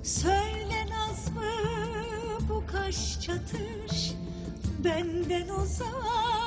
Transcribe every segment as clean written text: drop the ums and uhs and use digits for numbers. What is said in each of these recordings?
Söyle naz mı bu kaş çatış, benden uzaklara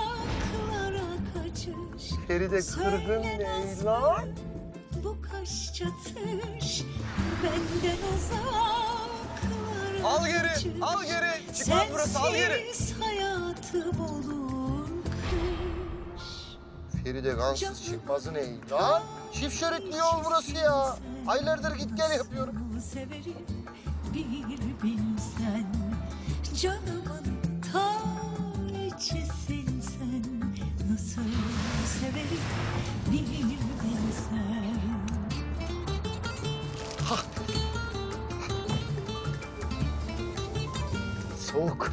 kaçış. Feride kırgın ne lan? Bu kaş çatış, benden uzaklara Al geri, kaçış. al geri. Çıkmaz burası, al geri. Sensiz hayatım olur kış. Feride kansız çıkmazı ne lan? Çift şeritli yol burası ya. Aylardır git gel yapıyorum. Severim bir bilsen, canımın ta içisin sen. Nasıl severim bir bilsen. Soğuk.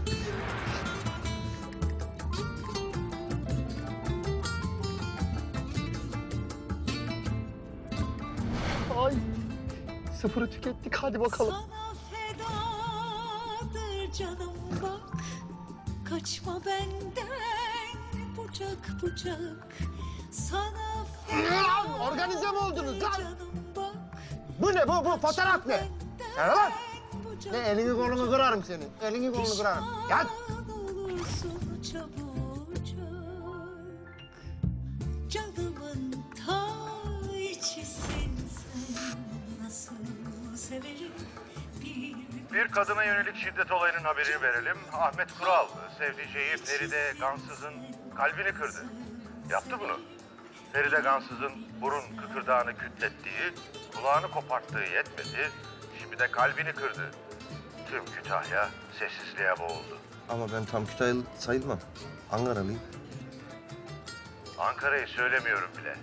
Ay. Sıfırı tükettik, hadi bakalım. Sana fedadır canım bak, kaçma benden bucak bucak. Sana Lan organize mi oldunuz lan? canım bak, Bu ne bu fotoğraf ne? Ha lan? bucak Ne elini kolunu kırarım senin. Elini kolunu kırarım. Gel. olursun çabucak. Canımın ta içisin sen. Nasıl severim Bir kadına yönelik şiddet olayının haberini verelim. Ahmet Kural, sevdiceği Feride Gansız'ın kalbini kırdı. Yaptı bunu. Feride Gansız'ın burun kıkırdağını kütlettiği, kulağını koparttığı yetmedi. Şimdi de kalbini kırdı. Tüm Kütahya sessizliğe boğuldu. Ama ben tam Kütahyalı sayılmam. Ankaralıyım. Ankara'yı söylemiyorum bile.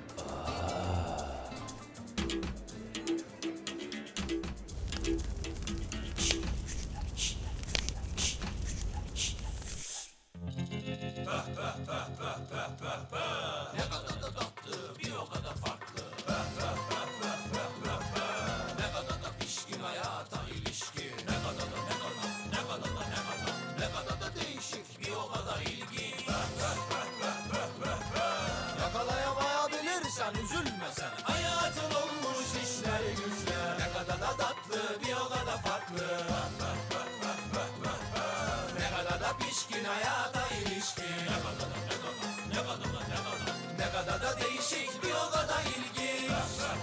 Yakalayamayabilirsen üzülme sen. Hayatın olmuş işler güçler. Ne kadar da tatlı bir o kadar farklı. Ne kadar da pişkin hayata ilişkin. Ne kadar da değişik bir o kadar ilginç.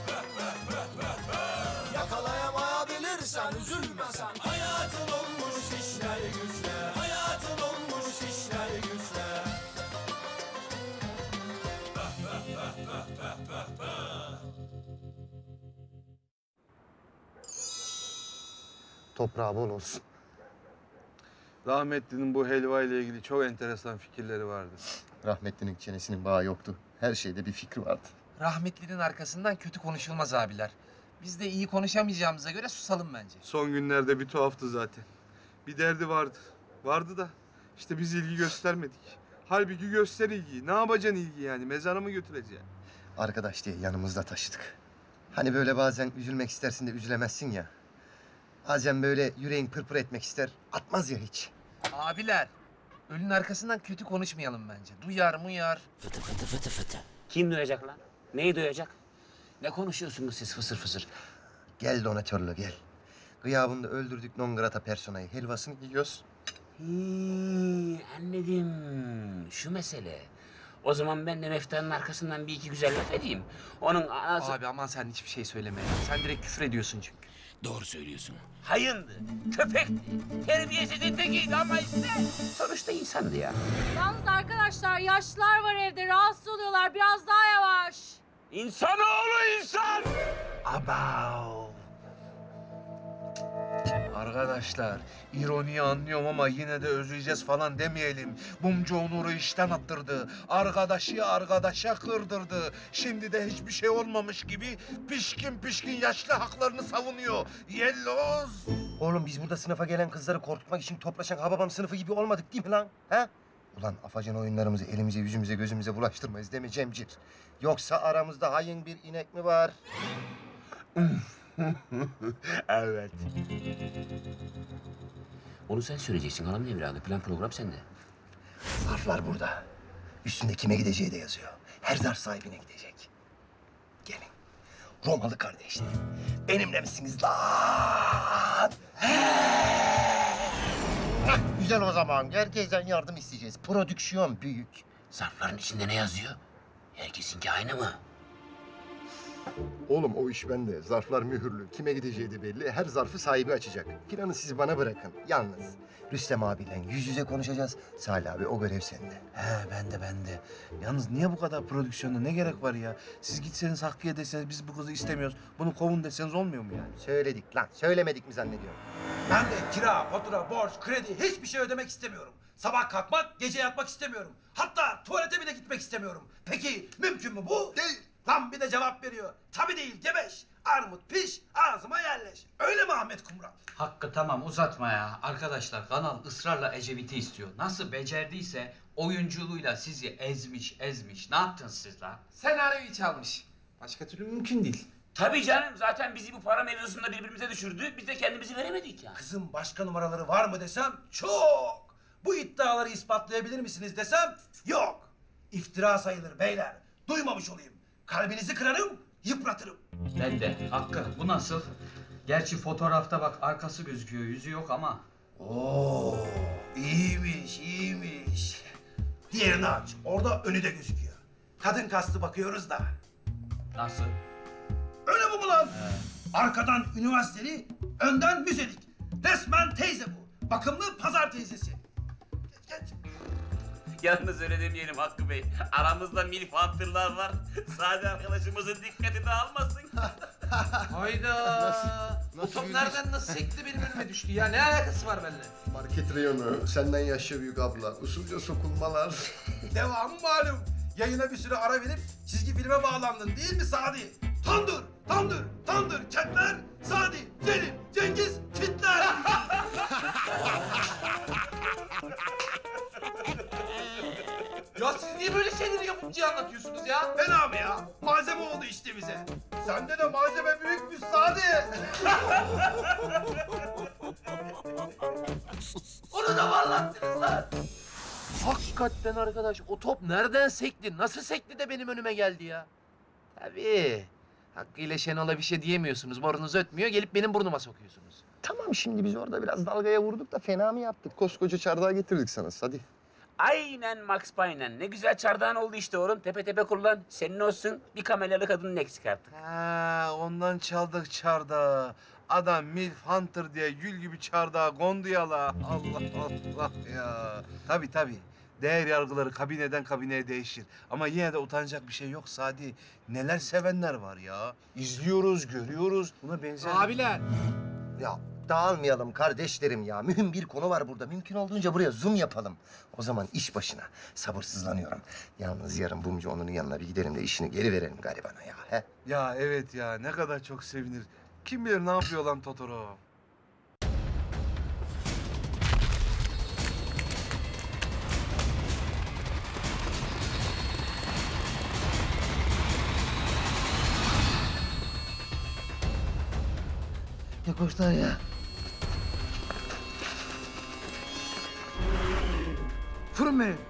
Yakalayamayabilirsen üzülme sen. Hayatın olmuş işler güçler. Hayatın olmuş işler güçler. Toprağı bol olsun. Rahmetli'nin bu helva ile ilgili çok enteresan fikirleri vardı. Rahmetlinin çenesinin bağı yoktu. Her şeyde bir fikri vardı. Rahmetlinin arkasından kötü konuşulmaz abiler. Biz de iyi konuşamayacağımıza göre susalım bence. Son günlerde bir tuhaftı zaten. Bir derdi vardı. Vardı da işte biz ilgi göstermedik. Halbuki göster ilgiyi. Ne yapacaksın ilgi yani? Mezara mı götüreceksin? Arkadaş diye yanımızda taşıdık. Hani böyle bazen üzülmek istersin de üzülemezsin ya. Bazen böyle yüreğin pırpır etmek ister, atmaz ya hiç. Abiler, ölünün arkasından kötü konuşmayalım bence. Duyar muyar. Fıtı fıtı fıtı fıtı. Kim duyacak lan? Neyi duyacak? Ne konuşuyorsunuz siz fısır fısır? Gel donatörlü gel. Gıyabında öldürdük non grata personayı. Helvasını yiyoruz. Anladım. Şu mesele. O zaman ben de Meftan'ın arkasından bir iki güzel laf edeyim. Onun ağzı... Abi aman sen hiçbir şey söyleme ya. Sen direkt küfür ediyorsun çünkü. Doğru söylüyorsun. Hayındı, köpekti, terbiyesizin tekiydi ama işte sonuçta insandı ya. Yalnız arkadaşlar yaşlılar var evde rahatsız oluyorlar biraz daha yavaş. İnsanoğlu insan! Abav. Arkadaşlar, ironiyi anlıyorum ama yine de özleyeceğiz falan demeyelim. Mumcu Onur'u işten attırdı. Arkadaşı arkadaşa kırdırdı. Şimdi de hiçbir şey olmamış gibi pişkin pişkin yaşlı haklarını savunuyor. Yelloz. Oğlum biz burada sınıfa gelen kızları korkutmak için toplaşan Hababam sınıfı gibi olmadık değil mi lan? Ha? Ulan afacan oyunlarımızı elimize, yüzümüze, gözümüze bulaştırmayız değil mi Cemcir? Yoksa aramızda hain bir inek mi var? Evet. Onu sen söyleyeceksin hanım evladı. Plan program sende. Zarflar burada. Üstünde kime gideceği de yazıyor. Her zarf sahibine gidecek. Gelin. Romalı kardeşler. Benimle misiniz lan? Güzel o zaman. Herkesten yardım isteyeceğiz. Prodüksiyon büyük. Zarfların içinde ne yazıyor? Herkesinki aynı mı? Oğlum o iş bende. Zarflar mühürlü. Kime gideceği de belli. Her zarfı sahibi açacak. Planı siz bana bırakın. Yalnız Rüstem abiyle yüz yüze konuşacağız. Salih abi o görev sende. He bende. Yalnız niye bu kadar prodüksiyona ne gerek var ya? Siz gitseniz Hakkı'ya deseniz biz bu kızı istemiyoruz. Bunu kovun deseniz olmuyor mu yani? Söyledik lan. Söylemedik mi zannediyorum? Ben de kira, fatura, borç, kredi hiçbir şey ödemek istemiyorum. Sabah kalkmak, gece yatmak istemiyorum. Hatta tuvalete bile gitmek istemiyorum. Peki mümkün mü bu? Değil. Lan bir de cevap veriyor. Tabii değil gebeş. Armut piş, ağzıma yerleş. Öyle mi Ahmet Kumral? Hakkı tamam uzatma ya. Arkadaşlar kanal ısrarla Ecevit'i istiyor. Nasıl becerdiyse oyunculuğuyla sizi ezmiş. Ne yaptınız siz la? Senaryoyu çalmış. Başka türlü mümkün değil. Tabii canım, zaten bizi bu para mevzusunda birbirimize düşürdü. Biz de kendimizi veremedik ya. Kızım başka numaraları var mı desem çok. Bu iddiaları ispatlayabilir misiniz desem yok. İftira sayılır beyler. Duymamış olayım. Kalbinizi kırarım, yıpratırım. Ben de. Hakkı bu nasıl? Gerçi fotoğrafta bak arkası gözüküyor, yüzü yok ama. Oo, iyiymiş. Diğerini aç. Orada önü de gözüküyor. Kadın kastı bakıyoruz da. Nasıl? Öyle mi bu lan? Arkadan üniversiteli, önden müzelik. Resmen teyze bu. Bakımlı pazar teyzesi. Geç. Yalnız öyle demeyelim Hakkı Bey. Aramızda milf hunter'lar var. Sade arkadaşımızın dikkati dağılmasın. Hayda. Bu top nereden nasıl sekti benim önüme düştü ya? Ne alakası var benimle? Market reyonu, senden yaşça büyük abla, usulca sokulmalar. Devamı malum. Yayına bir süre ara verip çizgi filme bağlandın değil mi Sadi? Tandır, Ketler, Sadi, Selim, Cengiz, Kitler. Ya siz niye böyle şeyleri yapımcıya anlatıyorsunuz ya? Fena mı ya? Malzeme oldu işte bize. Sende de malzeme büyükmüş Sadi. Onu da mı anlattınız lan? Hakikaten arkadaş o top nereden sekti? Nasıl sekti de benim önüme geldi ya? Tabii. Hakkı ile Şenol'a bir şey diyemiyorsunuz. Borunuz ötmüyor. Gelip benim burnuma sokuyorsunuz. Tamam şimdi biz orada biraz dalgaya vurduk da fena mı yaptık? Koskoca çardağı getirdik sana. Hadi. Aynen Max Payne'en. Ne güzel çardağın oldu işte oğlum. Tepe tepe kurulan. Senin olsun. Bir kameralı kadının eksik artık. Ha, ondan çaldık çardağı. Adam milf hunter diye gül gibi çardağa kondu ya la. Allah ya. Tabii. Değer yargıları kabineden kabineye değişir. Ama yine de utanacak bir şey yok Sadi. Neler sevenler var ya. İzliyoruz, görüyoruz. Buna benzer... Abiler. Ya dağılmayalım kardeşlerim ya. Mühim bir konu var burada. Mümkün olduğunca buraya zoom yapalım. O zaman iş başına. Sabırsızlanıyorum. Yalnız yarın Bumcu onun yanına bir gidelim de işini geri verelim garibana ya. He? Ya evet ya, ne kadar çok sevinir. Kim bilir ne yapıyor lan Totoro? Ne koşlar ya? Fırın beni.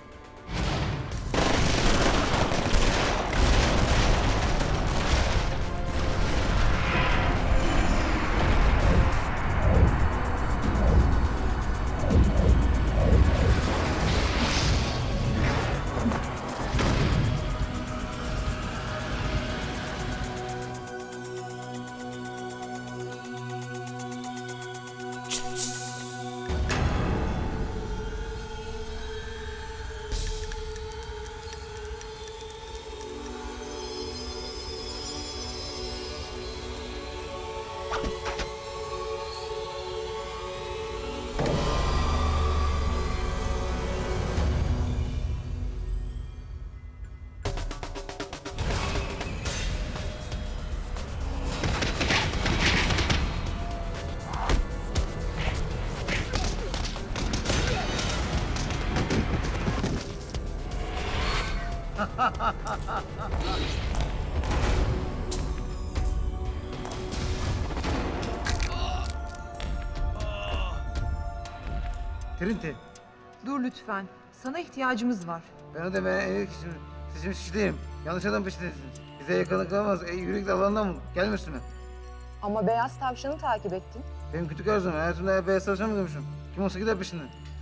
Trinti, Dur lütfen. Sana ihtiyacımız var. ben evlilik için seçilmiş kişiyim. Yanlış adam peşindesiniz. Bize yakalık kalmaz. Yürek de Allah'ından mı? Gelme üstüme. Ama beyaz tavşanı takip ettin. Benim küçük arzum. Hayatımda beyaz tavşan mı görmüşüm? Kim olsa gider peşinden.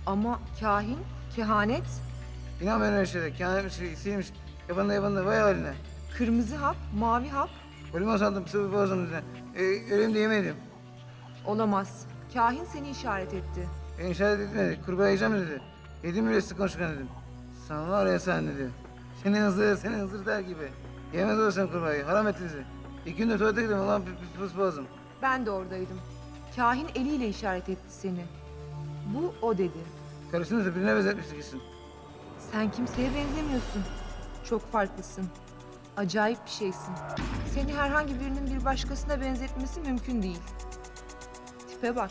Ama kahin, kehanet, İnan ben öyle şeylere. Kehanetmiş, sihirmiş. Yabanında vay haline. kırmızı hap, mavi hap Koluma sandım, sıvı boğazım dedi. Öleyim de yemedim. olamaz. Kahin seni işaret etti. Beni işaret etmedi. Kurbağa yiyeceğim dedi. Yedim bile sık konuşkan dedim. Sen var ya sen dedi. Seni hızır der gibi. Yemez olursan kurbağayı. Haram etti bizi. 2 günde tuvalete gittim. Ulan pus boğazım. Ben de oradaydım. Kahin eliyle işaret etti seni. Bu o dedi. Karısını da birine benzetmiştik kesin. Sen kimseye benzemiyorsun. Çok farklısın. Acayip bir şeysin. Seni herhangi birinin bir başkasına benzetmesi mümkün değil. Tipe bak.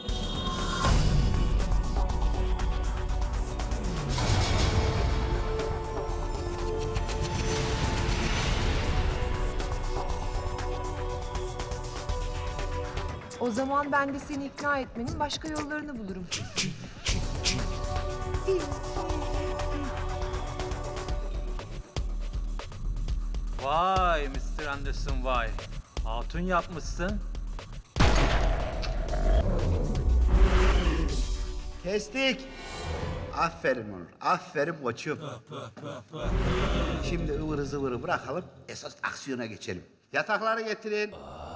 O zaman ben de seni ikna etmenin başka yollarını bulurum. Vay Mr. Anderson vay. Hatun yapmışsın. Kestik. Aferin Onur. Aferin koçum. Şimdi ıvırı zıvırı bırakalım. Esas aksiyona geçelim. Yatakları getirin.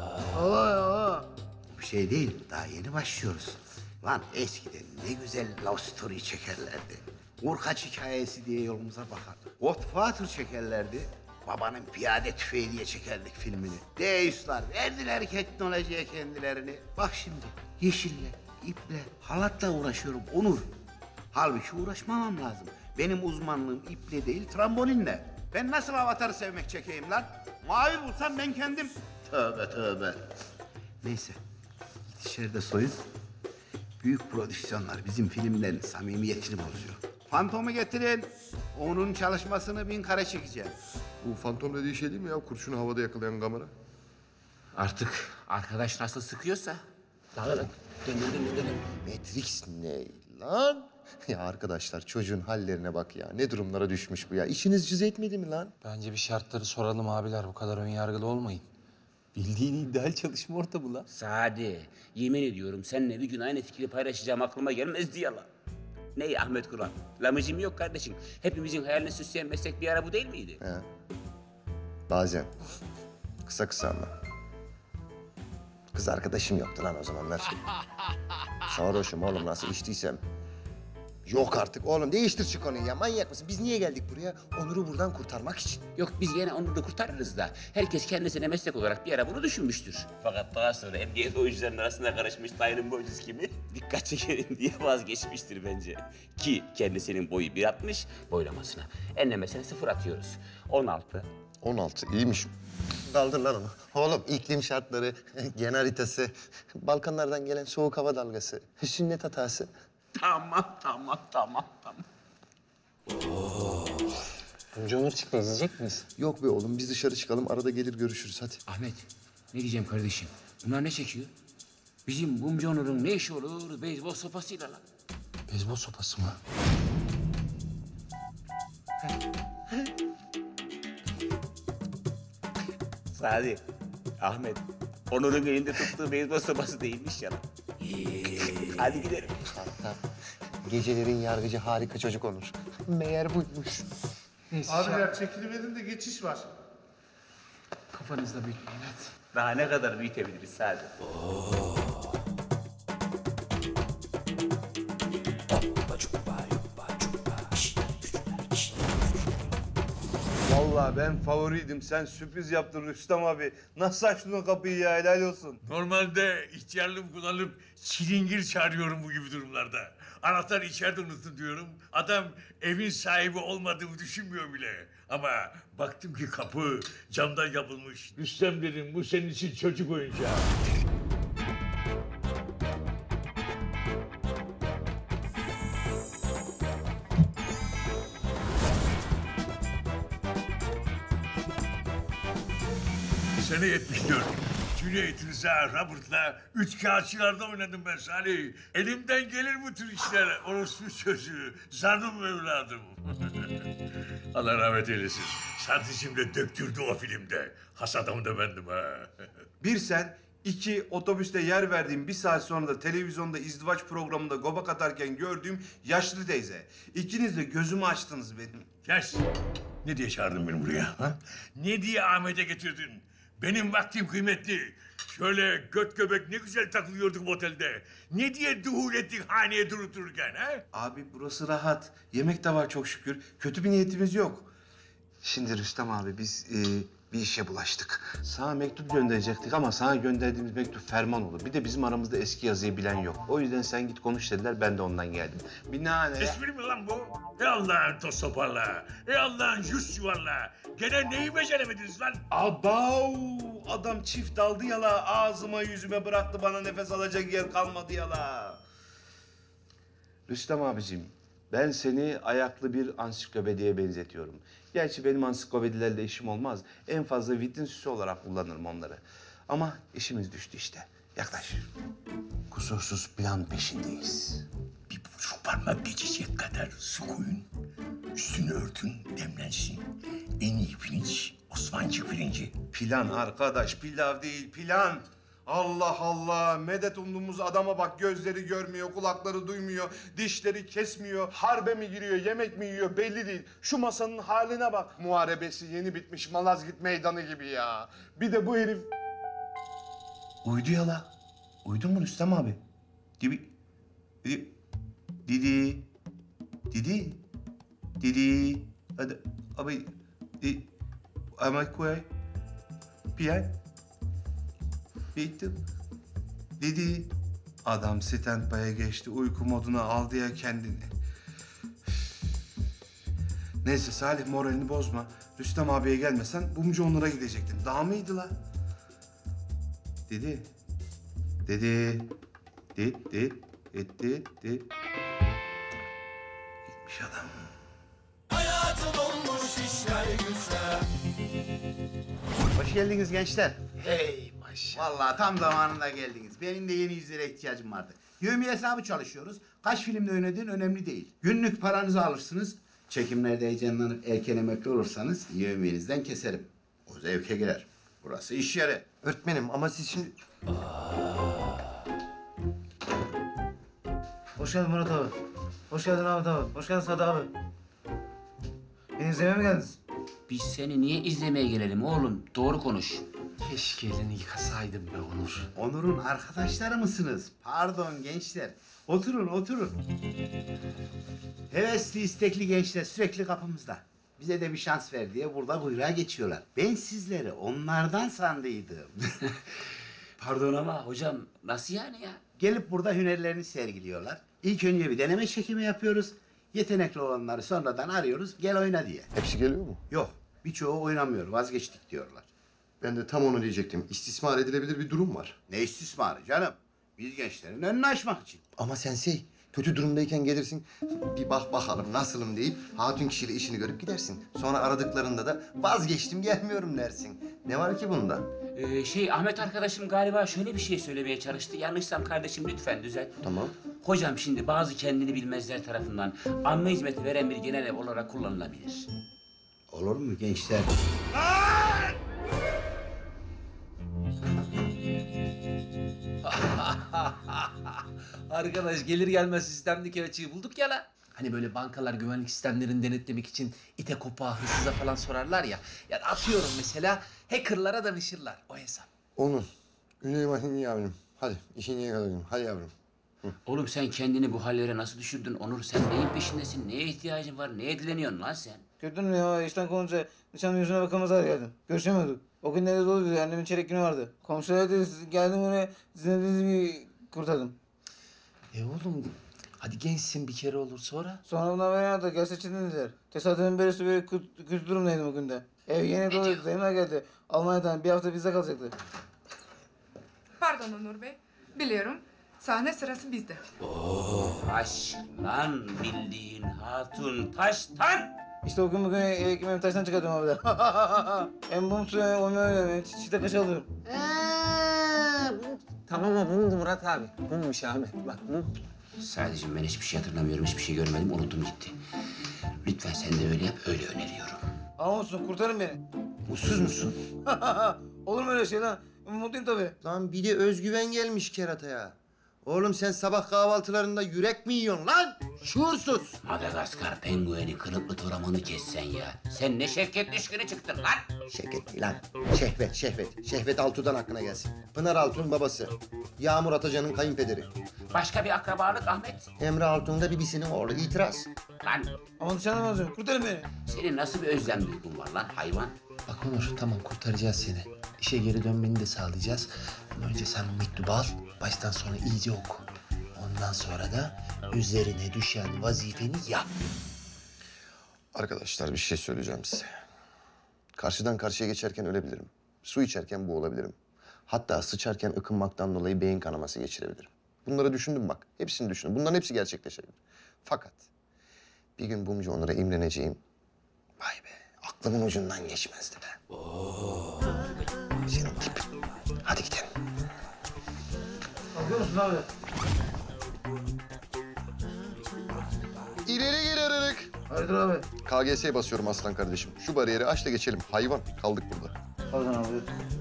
Oo. Bir şey değil. Daha yeni başlıyoruz. Lan eskiden ne güzel love story çekerlerdi. Urkaç hikayesi diye yolumuza bakardık. Godfather çekerlerdi. Babanın piyade tüfeği diye çekerdik filmini. Deus'lar verdiler teknolojiye kendilerini. Bak şimdi yeşille, iple, halatla uğraşıyorum Onur. Halbuki uğraşmamam lazım. Benim uzmanlığım iple değil trambolinle. Ben nasıl avatarı sevmek çekeyim lan? Mavi bulsam ben kendim. Tövbe tövbe. Neyse. Dışarıda soyun. Büyük prodüksiyonlar bizim filmlerin samimiyetini bozuyor. Fantomu getirin. Onun çalışmasını 1000 kare çekeceğim. Bu fantom dediği şey değil mi ya? Kurşunu havada yakalayan kamera. Artık arkadaş nasıl sıkıyorsa. Dağılın. Dönün. Matrix ne lan? Ya arkadaşlar çocuğun hallerine bak ya. Ne durumlara düşmüş bu ya. İşiniz cız etmedi mi lan? Bence bir şartları soralım abiler. Bu kadar önyargılı olmayın. Bildiğin ideal çalışma ortamı lan. Sadi, yemin ediyorum seninle bir gün aynı fikri paylaşacağım aklıma gelmezdi ya lan. Ney Ahmet Kur'an? Lamıcım yok kardeşim. Hepimizin hayalini süsleyen meslek bir ara bu değil miydi? He. Bazen. Kısa ama. Kız arkadaşım yoktu lan o zamanlar. Sarhoşum oğlum nasıl içtiysem. Yok artık oğlum değiştir şu konuyu ya. Manyak mısın? Biz niye geldik buraya? Onur'u buradan kurtarmak için. Yok biz yine Onur'u kurtarırız da. Herkes kendisine meslek olarak bir ara bunu düşünmüştür. Fakat daha sonra emniyet oyuncuların arasında karışmış Taylan Boycuz kimi dikkat çekelim diye vazgeçmiştir bence. Ki kendisinin boyu 1.60 boylamasına. Enlemesine 0 atıyoruz. 16. 16 iyiymiş. Kaldır lan onu. Oğlum iklim şartları, gen haritası, Balkanlardan gelen soğuk hava dalgası, sünnet hatası. Tamam. Önce Onur çıktı. İzleyecek miyiz? Yok be oğlum biz dışarı çıkalım arada gelir görüşürüz hadi. Ahmet ne diyeceğim kardeşim? Bunlar ne çekiyor? Bizim Mumcu Onur'un ne işi olur beyzbol sopasıyla lan? Beyzbol sopası mı? Sadi, Ahmet, Onur'un elinde tuttuğu beyzbol sopası değilmiş ya lan. Hadi gidelim. Gecelerin yargıcı harika çocuk olur. Meğer buymuş. Neyse. Abiler çekiliverin de geçiş var. Kafanızda büyütmeyin hadi. Daha ne kadar büyütebiliriz Sadi? Vallahi ben favoriydim. Sen sürpriz yaptın Rüstem abi. Nasıl açtın o kapıyı ya? Helal olsun. Normalde ihtiyarlığımı kullanıp çilingir çağırıyorum bu gibi durumlarda. Anahtarı içeride unuttum diyorum. Adam evin sahibi olmadığımı düşünmüyor bile. Ama baktım ki kapı camdan yapılmış. Rüstem dedim bu senin için çocuk oyuncağı. Sene 74. Cüneyt Rıza Robert'la üç kağıtçılarda oynadım ben Salih. Elimden gelir bu tür işler. Orospu çocuğu, zanım evladım. Allah rahmet eylesin. Sadıcım de döktürdü o filmde. Has adam da bendim ha. Bir sen, 2, otobüste yer verdiğim 1 saat sonra da televizyonda izdivaç programında gobak atarken gördüğüm yaşlı teyze. İkiniz de gözümü açtınız benim. Kes. Ne diye çağırdın beni buraya? Ha? Ne diye Ahmet'e getirdin? Benim vaktim kıymetli. Şöyle göt göbek ne güzel takılıyorduk otelde. Ne diye duhul ettik haneye durup dururken ha? Abi burası rahat. Yemek de var çok şükür. Kötü bir niyetimiz yok. Şimdi Rüstem abi biz bir işe bulaştık. Sana mektup gönderecektik ama sana gönderdiğimiz mektup ferman oldu. Bir de bizim aramızda eski yazıyı bilen yok. O yüzden sen git konuş dediler, ben de ondan geldim. Binaenaleyh... Espri mi lan bu? Ey Allah'ın toz toparla. Ey Allah'ın yüz yuvarla. Gene neyi beceremediniz lan? Abav! Adam çift daldı yala. Ağzıma yüzüme bıraktı, bana nefes alacak yer kalmadı yala. Rüstem abicim, ben seni ayaklı bir ansiklopediye benzetiyorum. Gerçi benim ansiklopedilerle işim olmaz. En fazla vitrin süsü olarak kullanırım onları. Ama işimiz düştü işte. Yaklaş. Kusursuz plan peşindeyiz. 1,5 parmak geçecek kadar su koyun. Üstünü örtün, demlensin. En iyi pirinç Osmancık pirinci. Plan arkadaş, pilav değil, plan. Allah Allah, medet umduğumuz adama bak, gözleri görmüyor, kulakları duymuyor, dişleri kesmiyor, harbe mi giriyor, yemek mi yiyor belli değil. Şu masanın haline bak. Muharebesi yeni bitmiş Malazgirt meydanı gibi ya. Bir de bu herif... Uydu ya la. Uydun mu Rüstem abi? Didi. Hadi abi. Ama koy. Piyan. Bittim. Dedi. Adam standby'a geçti. Uyku moduna aldı ya kendini. Neyse Salih, moralini bozma. Rüstem abiye gelmesen Bumcu Onur'a gidecektin. Daha mıydı la? Dedi. Gitmiş adam. Hayatım olmuş işler güçler. Hoş geldiniz gençler. Hey maşallah. Vallahi tam zamanında geldiniz. Benim de yeni yüzlere ihtiyacım vardı. Yevmiye hesabı çalışıyoruz. Kaç filmde oynadığın önemli değil. Günlük paranızı alırsınız. Çekimlerde heyecanlanıp erken emekli olursanız yevmiyenizden keserim. O zevke girer. Burası iş yeri. Öğretmenim ama siz şimdi... Hoş geldin Murat abi. Hoş geldin Ahmet abi. Hoş geldin Sadı abi. Beni izlemeye mi geldiniz? Biz seni niye izlemeye gelelim oğlum? Doğru konuş. Keşke elini yıkasaydım be Onur. Onur'un arkadaşları mısınız? Pardon gençler. Oturun. Hevesli, istekli gençler sürekli kapımızda. Bize de bir şans ver diye burada kuyruğa geçiyorlar. Ben sizleri onlardan sandıydım. Pardon ama hocam nasıl yani ya? Gelip burada hünerlerini sergiliyorlar. İlk önce bir deneme çekimi yapıyoruz. Yetenekli olanları sonradan arıyoruz, gel oyna diye. Hepsi geliyor mu? Yok, birçoğu oynamıyor, vazgeçtik diyorlar. Ben de tam onu diyecektim. İstismar edilebilir bir durum var. Ne istismarı canım? Biz gençlerin önünü açmak için. Ama sensei, kötü durumdayken gelirsin, bir bak bakalım nasılım deyip hatun kişiyle işini görüp gidersin. Sonra aradıklarında da vazgeçtim gelmiyorum dersin. Ne var ki bunda? Ahmet arkadaşım galiba şöyle bir şey söylemeye çalıştı. Yanlışsam kardeşim lütfen düzelt. Tamam. Hocam şimdi bazı kendini bilmezler tarafından amme hizmeti veren bir genel ev olarak kullanılabilir. Olur mu gençler? Arkadaş gelir gelmez sistemdeki açığı bulduk ya la. Hani böyle bankalar güvenlik sistemlerini denetlemek için ite kopağa, hırsıza falan sorarlar ya. Ya atıyorum mesela hackerlara danışırlar o hesap. Onun. Ünlü yavrum. Hadi işini yakalayalım. Hadi yavrum. Oğlum sen kendini bu hallere nasıl düşürdün Onur? Sen neyin peşindesin? Neye ihtiyacın var? Neye dileniyorsun lan sen? Gördün mü ya işten konunca nişanın yüzüne bakamazlar geldim. Görüşemiyorduk. O gün nerede doluydu, annemin çeyrek günü vardı. Komşulara dedi geldim oraya sizin dediğinizi kurtardım. Oğlum hadi gençsin bir kere olur sonra. Sonra bunlar beni aradı gel seçildin dediler. Tesadüfen böylesi böyle kötü durumdaydım o günde. Ev yeni doluydu, dayımlar geldi. Almanya'dan bir hafta bizde kalacaktı. Pardon Onur Bey. Biliyorum. Sahne sırası bizde. Taş lan bildiğin hatun taştan. İşte o gün bugün ekmeğimi taştan çıkartıyorum abi de. En bum suya oynuyor, çiçekte kaç alıyorum. Tamam ama mumdu Murat abi. Mummuş Ahmet bak mum. Sadece ben hiçbir şey hatırlamıyorum, hiçbir şey görmedim, unuttum gitti. Lütfen sen de öyle yap, öyle öneriyorum. Ama olsun kurtarın beni. Mutsuz musun? Olur mu öyle şey lan? Mutluyum tabii. Lan bir de özgüven gelmiş kerataya. Oğlum sen sabah kahvaltılarında yürek mi yiyorsun lan? Şuursuz. Madagaskar pengueni kılıklı toramanı kessen ya. Sen ne şevket düşkünü çıktın lan. Şevket değil lan. Şehvet, Şehvet. Şehvet Altun'dan hakkına gelsin. Pınar Altun babası. Yağmur Atacan'ın kayınpederi. Başka bir akrabalık Ahmet. Emre Altun da bibisinin oğlu. İtiraz. Lan Aman dışarıdan alacağım. Kurtarın beni. senin nasıl bir özlem duygun var lan hayvan? Bak Onur, tamam kurtaracağız seni. İşe geri dönmeni de sağlayacağız. Ama önce sen bu mektubu al, baştan sona iyice oku. Ondan sonra da üzerine düşen vazifeni yap. Arkadaşlar bir şey söyleyeceğim size. Karşıdan karşıya geçerken ölebilirim. Su içerken boğulabilirim. Hatta sıçarken ıkınmaktan dolayı beyin kanaması geçirebilirim. Bunları düşündüm bak. Hepsini düşündüm. Bunların hepsi gerçekleşebilir. Fakat bir gün Bumcu Onur'a imreneceğim. Vay be, aklımın ucundan geçmezdi be. Senin tip. Hadi gidelim. Bakıyor musun abi? İleri geri aradık. Hayırdır abi? KGS'ye basıyorum aslan kardeşim. Şu bariyeri aç da geçelim. Hayvan, kaldık burada. Pardon abi.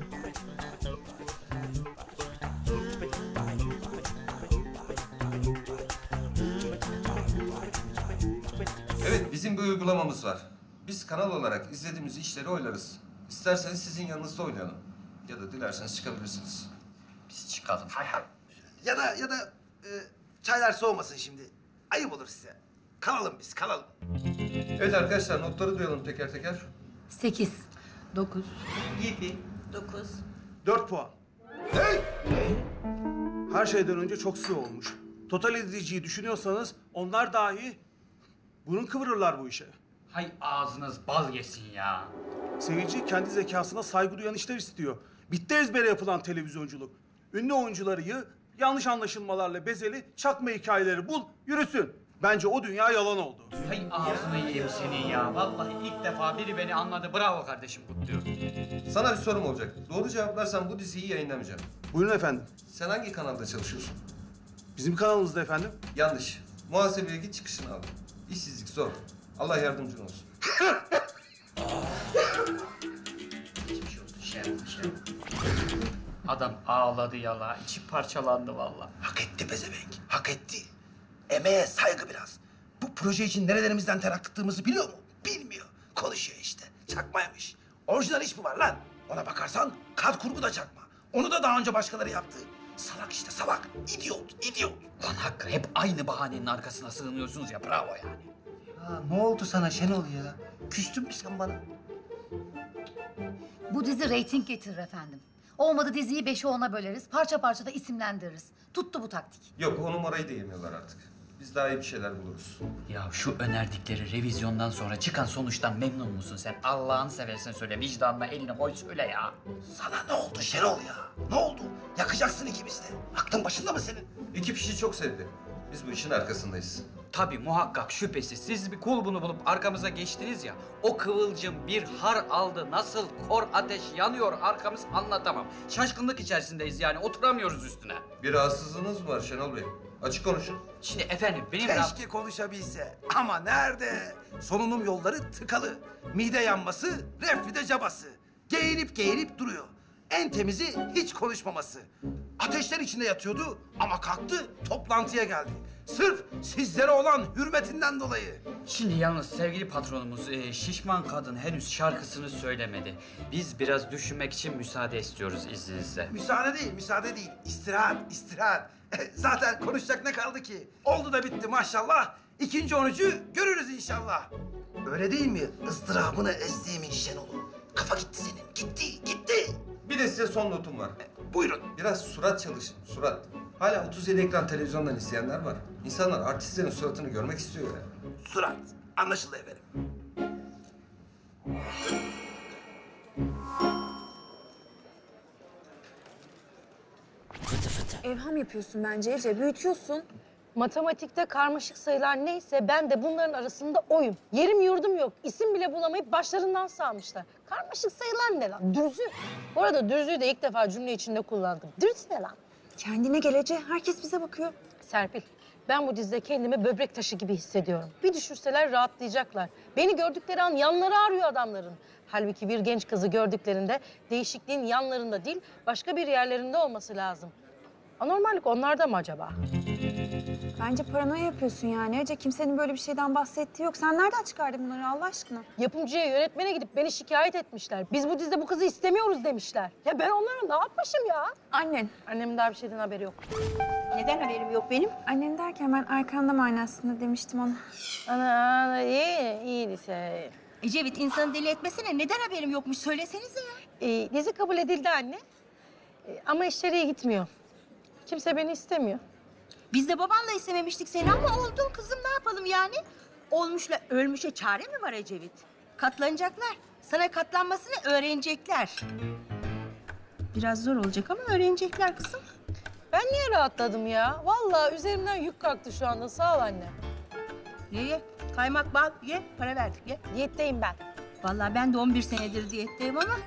Evet, bizim bir uygulamamız var. Biz kanal olarak izlediğimiz işleri oylarız. İsterseniz sizin yanınızda oynayalım. Ya da dilerseniz çıkabilirsiniz. Biz çıkalım. Ya da çaylar soğumasın şimdi. Ayıp olur size. Kalalım biz, kalalım. Evet arkadaşlar, notları duyalım teker teker. 8, 9, 7, 9. 4 puan. Hey! Her şeyden önce çok sığ olmuş. Total izleyiciyi düşünüyorsanız onlar dahi burun kıvırırlar bu işe. Hay ağzınız bal yesin ya. Seyirci kendi zekasına saygı duyan işler istiyor. Bitti ezbere yapılan televizyonculuk. Ünlü oyuncuları yığ, yanlış anlaşılmalarla bezeli çakma hikayeleri bul, yürüsün. Bence o dünya yalan oldu. Hay ağzını yiyeyim senin ya. Vallahi ilk defa biri beni anladı. Bravo kardeşim, kutluyorum. Sana bir sorum olacak. Doğru cevaplarsan bu diziyi yayınlamayacağım. Buyurun efendim. Sen hangi kanalda çalışıyorsun? Bizim kanalımızda efendim. Yanlış. Muhasebeye git, çıkışını al. İşsizlik zor. Allah yardımcın olsun. Adam ağladı yala, içi parçalandı vallahi. Hak etti pezevenk, hak etti. Emeğe saygı biraz. Bu proje için nerelerimizden ter akıttığımızı biliyor mu? Bilmiyor. Konuşuyor işte. Çakmaymış. Orijinal iş mi var lan? Ona bakarsan kat kurgu da çakma. Onu da daha önce başkaları yaptı. Salak işte salak. İdiot, idiot. Lan Hakkı, hep aynı bahanenin arkasına sığınıyorsunuz ya, bravo yani. Ya ne oldu sana Şenol ya? Küstün mü sen bana? Bu dizi reyting getirir efendim. Olmadı diziyi 5'e 10'a böleriz. Parça parça da isimlendiririz. Tuttu bu taktik. Yok, o numarayı da yemiyorlar artık. Biz daha iyi bir şeyler buluruz. Ya şu önerdikleri revizyondan sonra çıkan sonuçtan memnun musun sen? Allah'ını seversen söyle, vicdanına elini koy söyle ya. Sana ne oldu Şenol ya? Ne oldu? Yakacaksın ikimiz de. Aklın başında mı senin? Ekip işi çok sevdi. Biz bu işin arkasındayız. Tabii muhakkak, şüphesiz. Siz bir kulbunu bulup arkamıza geçtiniz ya. O kıvılcım bir har aldı. Nasıl kor ateş yanıyor arkamız, anlatamam. Şaşkınlık içerisindeyiz yani, oturamıyoruz üstüne. Bir rahatsızlığınız mı var Şenol Bey? Açık konuşun. Şimdi efendim benim... Keşke konuşabilse. Ama nerede? Solunum yolları tıkalı. Mide yanması, reflüde cabası. Geğirip duruyor. En temizi hiç konuşmaması. Ateşler içinde yatıyordu ama kalktı, toplantıya geldi. Sırf sizlere olan hürmetinden dolayı. Şimdi yalnız sevgili patronumuz, şişman kadın henüz şarkısını söylemedi. Biz biraz düşünmek için müsaade istiyoruz izninizle. Müsaade değil. İstirahat. Zaten konuşacak ne kaldı ki? Oldu da bitti maşallah. İkinci 13'ü görürüz inşallah. Öyle değil mi? Izdırabını ezdiğimin Şenol'u. Kafa gitti senin. Gitti. Bir de size son notum var. Buyurun. Biraz surat çalışın, surat. Hala 37 ekran televizyondan izleyenler var. İnsanlar artistlerin suratını görmek istiyor ya. Surat. Anlaşıldı efendim. Evham yapıyorsun bence Ece, büyütüyorsun. Matematikte karmaşık sayılar neyse ben de bunların arasında oyum. Yerim yurdum yok. İsim bile bulamayıp başlarından salmışlar. Karmaşık sayılar ne lan? Dürzü. Bu arada dürzüyü de ilk defa cümle içinde kullandım. Dürzü ne lan? Kendine gelece. Herkes bize bakıyor. Serpil, ben bu dizide kendimi böbrek taşı gibi hissediyorum. Bir düşürseler rahatlayacaklar. Beni gördükleri an yanları ağrıyor adamların. Halbuki bir genç kızı gördüklerinde değişikliğin yanlarında değil, başka bir yerlerinde olması lazım. Anormallik onlarda mı acaba? Bence paranoya yapıyorsun yani. Ece kimsenin böyle bir şeyden bahsettiği yok. Sen nereden çıkardın bunları Allah aşkına? Yapımcıya, yönetmene gidip beni şikayet etmişler. Biz bu dizide bu kızı istemiyoruz demişler. Ya ben onlara ne yapmışım ya? Annen. Annemin daha bir şeyden haberi yok. Neden haberim yok benim? Annen derken ben arkanda manasında demiştim ona. Ana iyi lise. Ecevit insanı deli etmesene. Neden haberim yokmuş söylesenize ya. Dizi kabul edildi anne. Ama işleri iyi gitmiyor. Kimse beni istemiyor. Biz de babanla istememiştik seni ama oldun kızım ne yapalım yani? Olmuşla ölmüşe çare mi var Ecevit? Katlanacaklar. Sana katlanmasını öğrenecekler. Biraz zor olacak ama öğrenecekler kızım. Ben niye rahatladım ya? Vallahi üzerimden yük kalktı şu anda. Sağ ol anne. Ye. Kaymak bal ye. Para verdik ye. Diyetteyim ben. Vallahi ben de 11 senedir diyetteyim ama.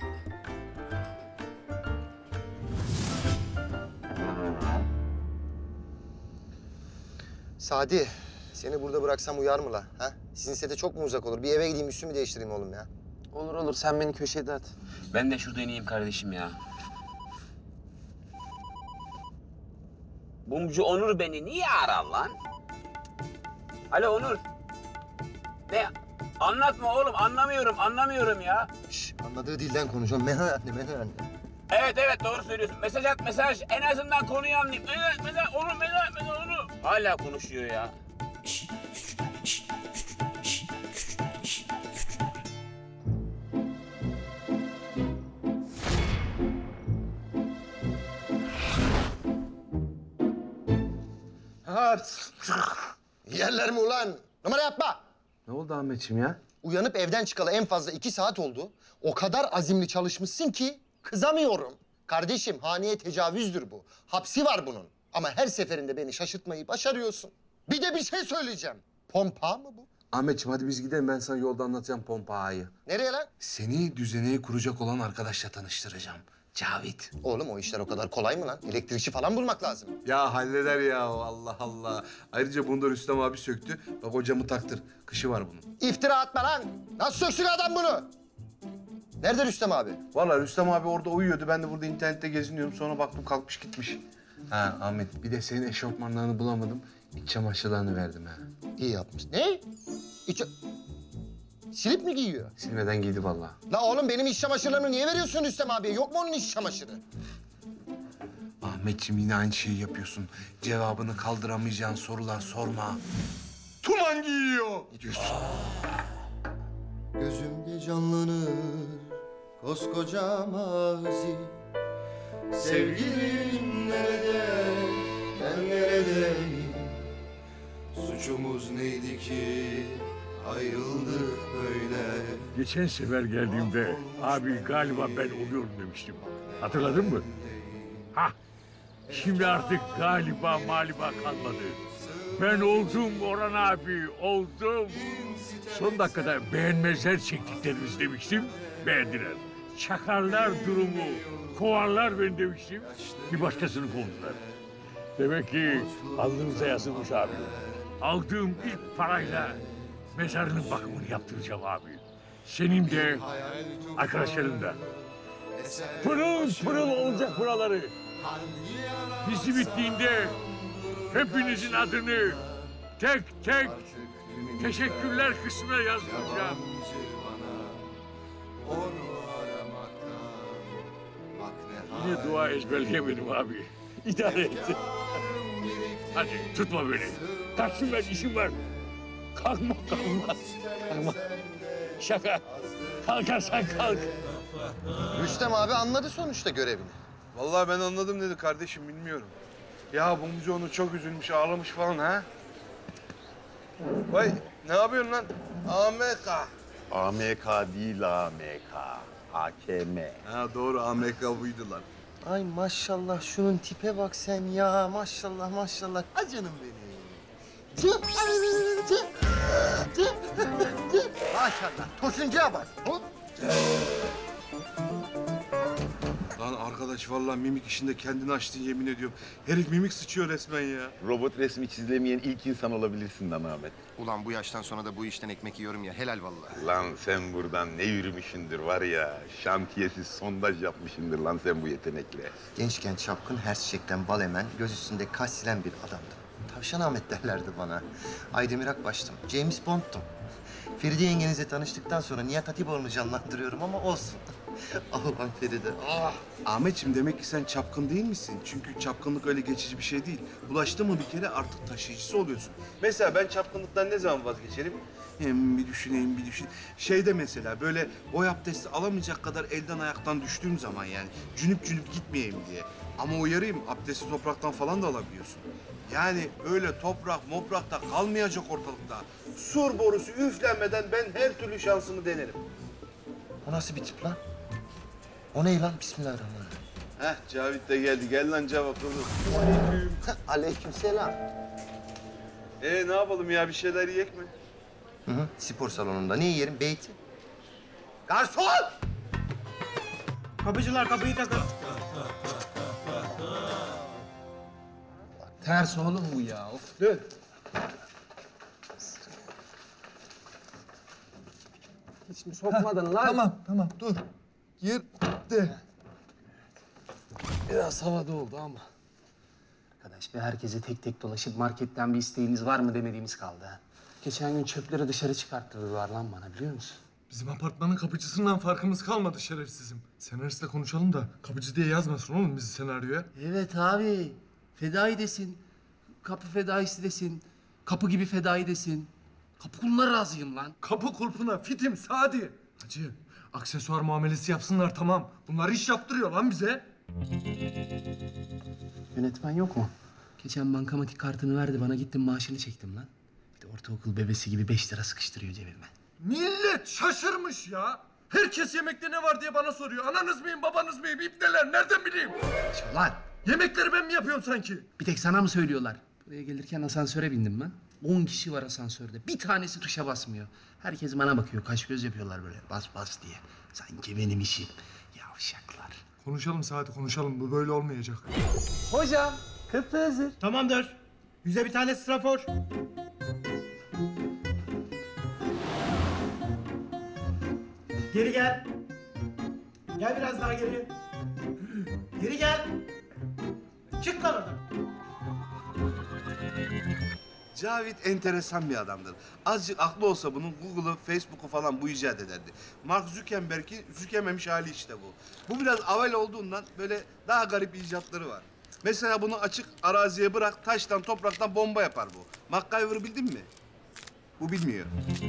Sadi, seni burada bıraksam uyar mı la? Ha? Sizin sete çok mu uzak olur? Bir eve gideyim, üstümü değiştireyim oğlum ya. Olur olur, sen beni köşede at. Ben de şurada ineyim kardeşim ya. Bumcu Onur beni niye arar lan? Alo Onur. Ne? Anlatma oğlum, anlamıyorum ya. Şş, anladığı dilden konuşuyorum. Mehan anne. Evet doğru söylüyorsun. Mesaj at mesaj. En azından konuyu anlayayım. Mesaj onu. Hala konuşuyor ya. Yerler mi ulan? Numara yapma. Ne oldu Ahmetciğim ya? Uyanıp evden çıkalı en fazla 2 saat oldu. O kadar azimli çalışmışsın ki kızamıyorum. Kardeşim, haneye tecavüzdür bu. Hapsi var bunun. Ama her seferinde beni şaşırtmayı başarıyorsun. Bir de bir şey söyleyeceğim. Pompa mı bu? Ahmetciğim hadi biz gidelim, ben sana yolda anlatacağım pompa ağayı. Nereye lan? Seni düzeneyi kuracak olan arkadaşla tanıştıracağım. Cavit. Oğlum o işler o kadar kolay mı lan? Elektrikçi falan bulmak lazım. Ya halleder ya, Allah Allah. Ayrıca bunu da Rüstem abi söktü. Bak o camı taktır. Kışı var bunun. İftira atma lan! Nasıl söksün adam bunu? Nerede Rüstem abi? Vallahi Rüstem abi orada uyuyordu. Ben de burada internette geziniyorum. Sonra baktım kalkmış gitmiş. Ha Ahmet, bir de senin eşofmanlarını bulamadım. İç çamaşırlarını verdim ha. İyi yapmış. Ne? Silip mi giyiyor? Silmeden giydi vallahi. La oğlum benim iç çamaşırlarımı niye veriyorsun Rüstem abiye? Yok mu onun iç çamaşırı? Ahmetciğim yine aynı şeyi yapıyorsun. Cevabını kaldıramayacağın sorular sorma. Tuman giyiyor. Ne diyorsun? Gözümde canlanır koskoca mazi. Sevgilim nerede, ben neredeyim? Suçumuz neydi ki ayrıldık böyle? Geçen sefer geldiğimde abi galiba ben oluyorum demiştim. Hatırladın mı? Hah. Şimdi artık galiba maliba kalmadı. Ben oldum Orhan abi, oldum. Son dakikada beğenmezler çektiklerimiz demiştim, beğendiler. Çakarlar durumu, kovarlar beni demiştim, bir başkasını kovdular. Demek ki alnımıza yazılmış abi. Aldığım ilk parayla mezarının bakımını yaptıracağım abi. Senin de, arkadaşların da. Pırıl pırıl olacak buraları. Dizi bittiğinde hepinizin adını tek tek teşekkürler kısmına yazdıracağım. Yine dua ezberleyemedim abi. İdare et. Hadi tutma beni. Kaçtım ben, işim var. Kalkma. Şaka. Kalkarsan kalk. Rüstem abi anladı sonuçta görevini. Vallahi ben anladım dedi kardeşim, bilmiyorum. Ya Bumcu onu çok üzülmüş, ağlamış falan ha. Vay ne yapıyorsun lan? AMK. AMK değil AMK. AKM. Ha doğru, AMK buydu lan. Ay maşallah şunun tipe bak sen ya. Maşallah. Ay canım benim. Maşallah. Tosuncuya bak. Hop. Lan Arkadaş vallahi mimik işinde kendini açtın yemin ediyorum. Herif mimik sıçıyor resmen ya. Robot resmi çizilemeyen ilk insan olabilirsin lan Ahmet. Ulan bu yaştan sonra da bu işten ekmek yiyorum ya, helal vallahi. Lan sen buradan ne yürümüşsündür var ya. Şantiyesiz sondaj yapmışsındır lan sen bu yetenekle. Gençken çapkın, her çiçekten bal emen, göz üstünde kaş silen bir adamdım. Tavşan Ahmet derlerdi bana. Aydemir Akbaş'tım, James Bond'tum. Feride yengenizle tanıştıktan sonra Nihat Hatipoğlu'nu canlandırıyorum ama olsun. Ah ulan Feride, ah! Ahmetciğim demek ki sen çapkın değil misin? Çünkü çapkınlık öyle geçici bir şey değil. Bulaştı mı bir kere artık taşıyıcısı oluyorsun. Mesela ben çapkınlıktan ne zaman vazgeçerim? Bir düşüneyim. Şeyde mesela böyle boy abdesti alamayacak kadar elden ayaktan düştüğüm zaman yani cünüp gitmeyeyim diye. Ama uyarayım, abdesti topraktan falan da alabiliyorsun. Yani öyle toprakta kalmayacak ortalıkta. Sur borusu üflenmeden ben her türlü şansımı denerim. O nasıl bir tip lan? O ne lan? Bismillahirrahmanirrahim. Cavit de geldi. Gel lan Cavit. Aleykümselam. Ne yapalım ya? Bir şeyler yiyek mi? Hı, spor salonunda. Ne yiyelim? Beyti. Garson! Kapıcılar kapıyı takın. Ters oğlum bu ya. Of. Dön. Hiç mi sokmadın lan? Tamam dur. Girdi. Biraz havada oldu ama. Arkadaş be, herkese tek tek dolaşıp marketten bir isteğiniz var mı demediğimiz kaldı ha. Geçen gün çöpleri dışarı çıkarttırdılar lan bana, biliyor musun? Bizim apartmanın kapıcısından farkımız kalmadı şerefsizim. Senaristle konuşalım da kapıcı diye yazmasın oğlum bizi senaryoya. Evet abi. Fedai desin. Kapı fedaisi desin. Kapı gibi fedai desin. Kapı kuluna razıyım lan. Kapı kulpuna fitim Sadi. Hacı, aksesuar muamelesi yapsınlar tamam. Bunlar iş yaptırıyor lan bize. Yönetmen yok mu? Geçen bankamatik kartını verdi bana, gittim maaşını çektim lan. Bir de ortaokul bebesi gibi 5 lira sıkıştırıyor cebime. Millet şaşırmış ya. Herkes yemekte ne var diye bana soruyor. Ananız mıyım, babanız mıyım, ipneler nereden bileyim? Lan! Yemekleri ben mi yapıyorum sanki? Bir tek sana mı söylüyorlar? Buraya gelirken asansöre bindim ben. 10 kişi var asansörde. Bir tanesi tuşa basmıyor. Herkes bana bakıyor. Kaş göz yapıyorlar böyle. Bas bas diye. Sanki benim işim. Yavşaklar. Konuşalım Sadi, konuşalım. Bu böyle olmayacak. Hocam, köfte hazır. Tamamdır. Bize bir tane strafor. Geri gel. Gel biraz daha geri. Geri gel. Çık lan oradan. Cavit enteresan bir adamdır. Azıcık aklı olsa bunun Google'ı, Facebook'u falan bu icat ederdi. Mark Zuckerberg'in sükememiş hali işte bu. Bu biraz avel olduğundan böyle daha garip icatları var. Mesela bunu açık araziye bırak, taştan, topraktan bomba yapar bu. MacGyver'ı bildin mi? Bu bilmiyor.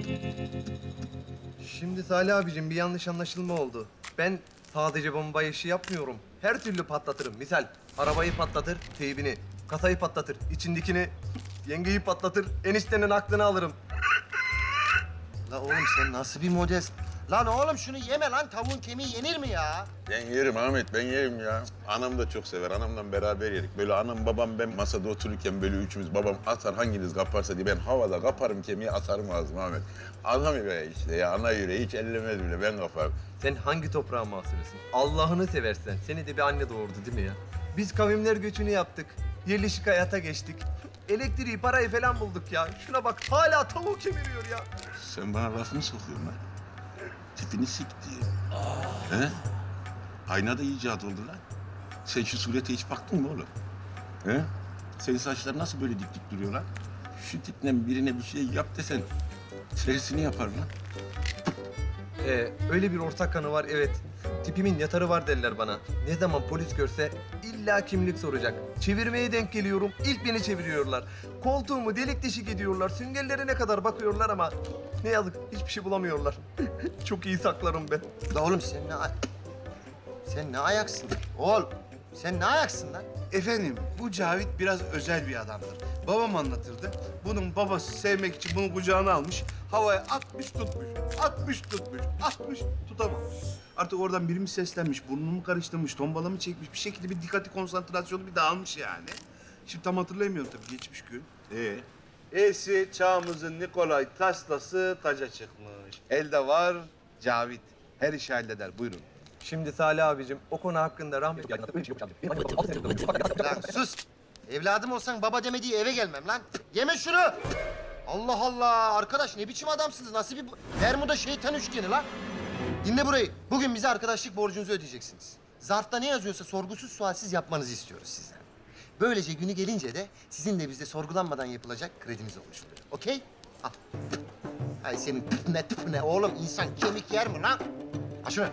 Şimdi Salih abicim bir yanlış anlaşılma oldu. Ben sadece bomba işi yapmıyorum. Her türlü patlatırım. Misal arabayı patlatır, teybini. Kasayı patlatır, içindekini. Yengeyi patlatır, eniştenin aklını alırım. La oğlum sen nasıl bir modest? Lan oğlum şunu yeme lan, tavuğun kemiği yenir mi ya? Ben yerim Ahmet, ben yerim ya. Anam da çok sever, anamla beraber yerik. Böyle anam, babam, ben masada otururken böyle üçümüz, babam atar hanginiz kaparsa diye ben havada kaparım kemiği atarım ağzıma Ahmet. Ana yüreği işte ya, ana yüreği hiç ellemez bile, ben kaparım. Sen hangi toprağın mahsulüsün? Allah'ını seversen. Seni de bir anne doğurdu değil mi ya? Biz kavimler göçünü yaptık. Yerleşik hayata geçtik. Elektriği, parayı falan bulduk ya. Şuna bak, hala tavuğu kemiriyor ya. Sen bana laf mı sokuyorsun lan? Tipini siktiğim. He? Ayna da icat oldu lan. Sen şu surete hiç baktın mı oğlum? He? Senin saçlar nasıl böyle dik dik duruyor lan? Şu tiple birine bir şey yap desen tersini yapar lan. Öyle bir ortak kanı var, evet. Tipimin yatarı var derler bana. Ne zaman polis görse illa kimlik soracak. Çevirmeye denk geliyorum, ilk beni çeviriyorlar. Koltuğumu delik deşik ediyorlar, süngerlerine kadar bakıyorlar ama ne yazık hiçbir şey bulamıyorlar. Çok iyi saklarım ben. La oğlum sen ne ayaksın? Oğlum sen ne ayaksın lan? Efendim, bu Cavit biraz özel bir adamdır. Babam anlatırdı. Bunun babası sevmek için bunu kucağına almış, havaya atmış tutmuş, atmış tutmuş, atmış tutamamış. Artık oradan biri mi seslenmiş, burnunu mu karıştırmış, tombala mı çekmiş, bir şekilde bir dikkati, konsantrasyonu bir dağılmış yani. Şimdi tam hatırlayamıyorum tabii, geçmiş gün. E'si çağımızın Nikolay Tesla'sı taca çıkmış. Elde var Cavit. Her işi halleder, buyurun. Şimdi Salih abicim o konu hakkında rahmetli... Lan sus! Evladım olsan baba demediği eve gelmem lan. Yeme şunu! Allah Allah! Arkadaş ne biçim adamsınız? Nasıl bir Bermuda şeytan üçgeni lan? Dinle burayı. Bugün bize arkadaşlık borcunuzu ödeyeceksiniz. Zarfta ne yazıyorsa sorgusuz sualsiz yapmanızı istiyoruz sizden. Böylece günü gelince de sizin de bizde sorgulanmadan yapılacak krediniz olmuş oluyor. Okey? Al. Ay senin tıpne oğlum insan kemik yer mi lan? Al şunu.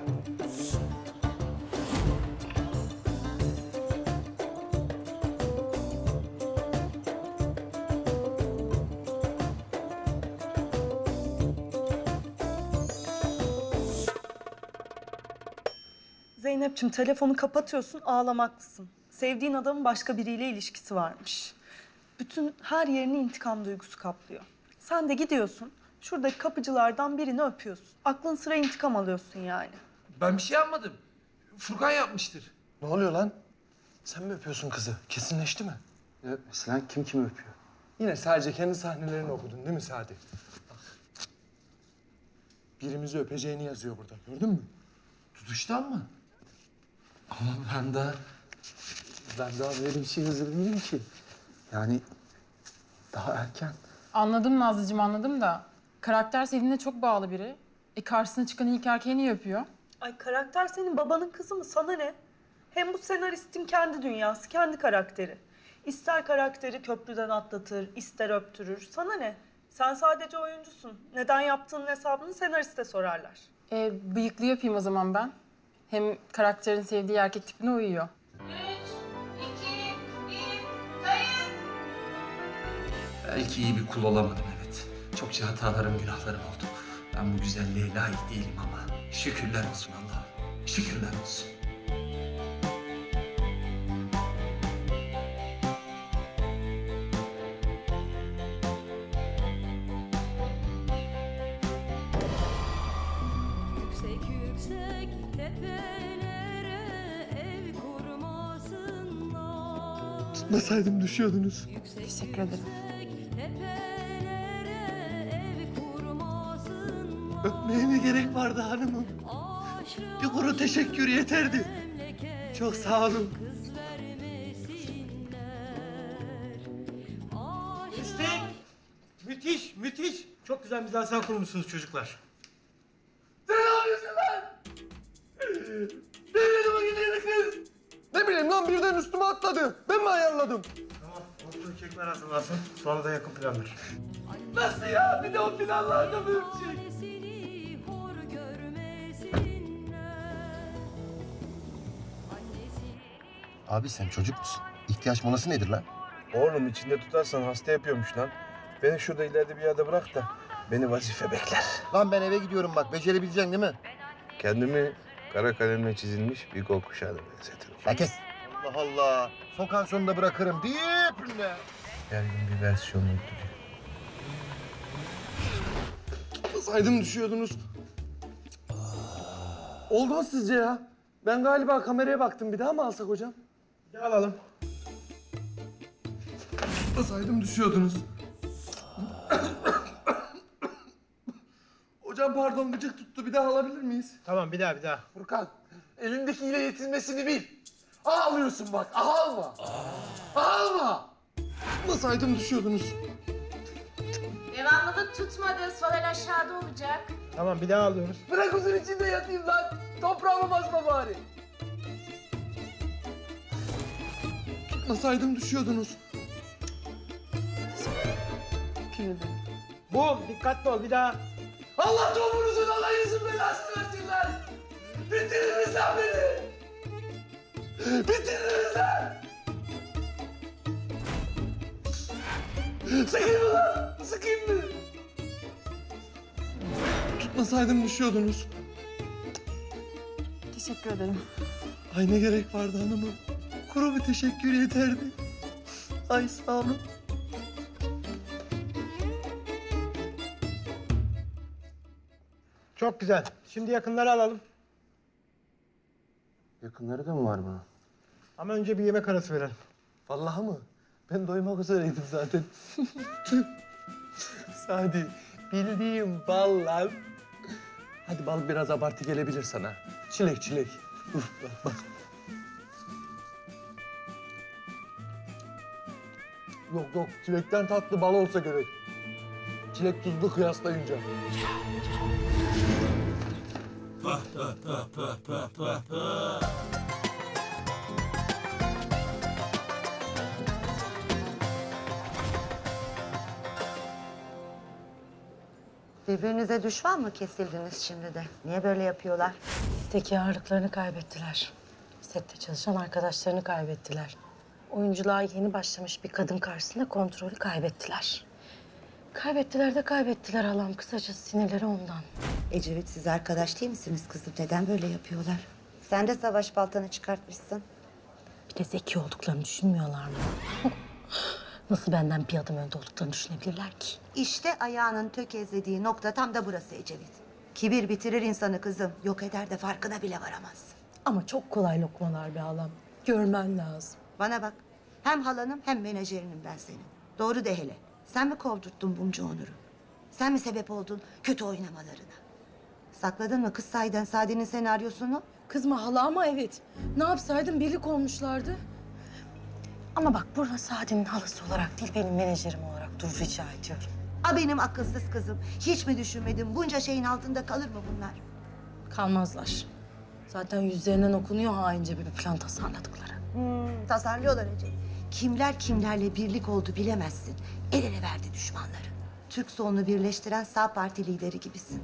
Zeynep'ciğim telefonu kapatıyorsun, ağlamaklısın. Sevdiğin adamın başka biriyle ilişkisi varmış. Bütün her yerini intikam duygusu kaplıyor. Sen de gidiyorsun, şuradaki kapıcılardan birini öpüyorsun. Aklın sıra intikam alıyorsun yani. Ben bir şey yapmadım. Furkan yapmıştır. Ne oluyor lan? Sen mi öpüyorsun kızı? Kesinleşti mi? Ne öpmesi lan? Kim kimi öpüyor? Yine sadece kendi sahnelerini okudun değil mi Sadi? Bak. Birimizi öpeceğini yazıyor burada. Gördün mü? Tutuştan mı? Ama ben daha böyle bir şey hazır değilim ki. Yani daha erken. Anladım Nazlıcığım, anladım da. Karakter Selin'e çok bağlı biri. Karşısına çıkan ilk erkeği niye öpüyor? Ay karakter senin babanın kızı mı? Sana ne? Hem bu senaristin kendi dünyası, kendi karakteri. İster karakteri köprüden atlatır, ister öptürür. Sana ne? Sen sadece oyuncusun. Neden yaptığının hesabını senariste sorarlar. Bıyıklı yapayım o zaman ben. Hem karakterin sevdiği erkek tipine uyuyor. 3, 2, 1, kayıt. Belki iyi bir kul olamadım evet. Çokça hatalarım, günahlarım oldu. Ben bu güzelliğe layık değilim ama şükürler olsun Allah'ım. Şükürler olsun. Yüksek yüksek tepelere ev kurmasınlar. Tutmasaydım düşüyordunuz. Teşekkür ederim. Tepelere ev kurmasınlar. Öpmeye mi gerek vardı hanımım? Bir kuru teşekkür yeterdi. Çok sağ olun. İstek! Müthiş, müthiş. Çok güzel mizansen kurmuşsunuz çocuklar. Sen ne yapıyorsun lan? Benim o gidiyordu kız. Ne bileyim lan birden üstüme atladı. Ben mi ayarladım? Tamam, ortada kekler hazırlansın. Sonra da yakın planlar. Nasıl ya? Bir de o planlarda böyle bir şey. Abi sen çocuk musun? İhtiyaç molası nedir lan? Oğlum içinde tutarsan hasta yapıyormuş lan. Beni şurada ileride bir yerde bırak da beni vazife bekler. Lan ben eve gidiyorum bak. Becerebileceksin değil mi? Kendimi kara kalemle çizilmiş bir gökkuşağına benzetirim. Herkes. Allah Allah. Sokağın sonunda bırakırım. Deyip ne? Her gün bir versiyonu uyduruyor. Tutmasaydım düşüyordunuz. Oldu mu sizce ya? Ben galiba kameraya baktım. Bir daha mı alsak hocam? Ya alalım. Tutmasaydım düşüyordunuz. Hocam pardon gıcık tuttu. Bir daha alabilir miyiz? Tamam bir daha. Furkan, elindekiyle yetinmesini bil. Ağlıyorsun bak, ağlama. Ağlama. Tutmasaydım düşüyordunuz. Devamlılık tutmadı. Sol el aşağıda olacak. Tamam bir daha alıyoruz. Bırak huzur içinde yatayım lan. Toprağıma basma bari. Tutmasaydım düşüyordunuz. Bum, dikkatli ol bir daha. Allah topunuzun alayınızın belasını versin lan. Bitiririz lan beni. Bitiririz lan. Sıkayım mı lan? Sıkayım mı? Tutmasaydım düşüyordunuz. Teşekkür ederim. Ay ne gerek vardı hanımım. Kuru bir teşekkür yeterdi. Ay sağ olun. Çok güzel. Şimdi yakınları alalım. Yakınları da mı var bunun? Ama önce bir yemek arası verelim. Vallahi mı? Ben doymak üzereydim zaten. Sadi, bildiğim bal lan. Hadi bal biraz abartı gelebilir sana. Çilek, çilek. Uf, bak. Yok, çilekten tatlı bal olsa gerek. Çilek tuzlu kıyaslayınca. Birbirinize düşman mı kesildiniz şimdi de? Niye böyle yapıyorlar? Sizdeki ağırlıklarını kaybettiler. Sette çalışan arkadaşlarını kaybettiler. Oyunculuğa yeni başlamış bir kadın karşısında kontrolü kaybettiler. Kaybettiler de kaybettiler halam. Kısacası sinirleri ondan. Ecevit, siz arkadaş değil misiniz kızım? Neden böyle yapıyorlar? Sen de savaş baltanı çıkartmışsın. Bir de zeki olduklarını düşünmüyorlar mı? Nasıl benden bir adım önde olduklarını düşünebilirler ki? İşte ayağının tökezlediği nokta tam da burası Ecevit. Kibir bitirir insanı kızım. Yok eder de farkına bile varamazsın. Ama çok kolay lokmalar be halam. Görmen lazım. Bana bak. Hem halanım hem menajerinim ben senin. Doğru de hele. Sen mi kovdurttun Bumcu Onur'u? Sen mi sebep oldun kötü oynamalarına? Sakladın mı kız sahiden Sadi'nin senaryosunu? Kızma hala ama evet. Ne yapsaydım birlik olmuşlardı. Ama bak burada Sadi'nin halası olarak değil benim menajerim olarak dur rica ediyorum. A benim akılsız kızım. Hiç mi düşünmedin bunca şeyin altında kalır mı bunlar? Kalmazlar. Zaten yüzlerinden okunuyor haince bir plan tasarladıkları. Tasarlıyorlar Ece. Kimler kimlerle birlik oldu bilemezsin. El ele verdi düşmanları. Türk solunu birleştiren sağ parti lideri gibisin.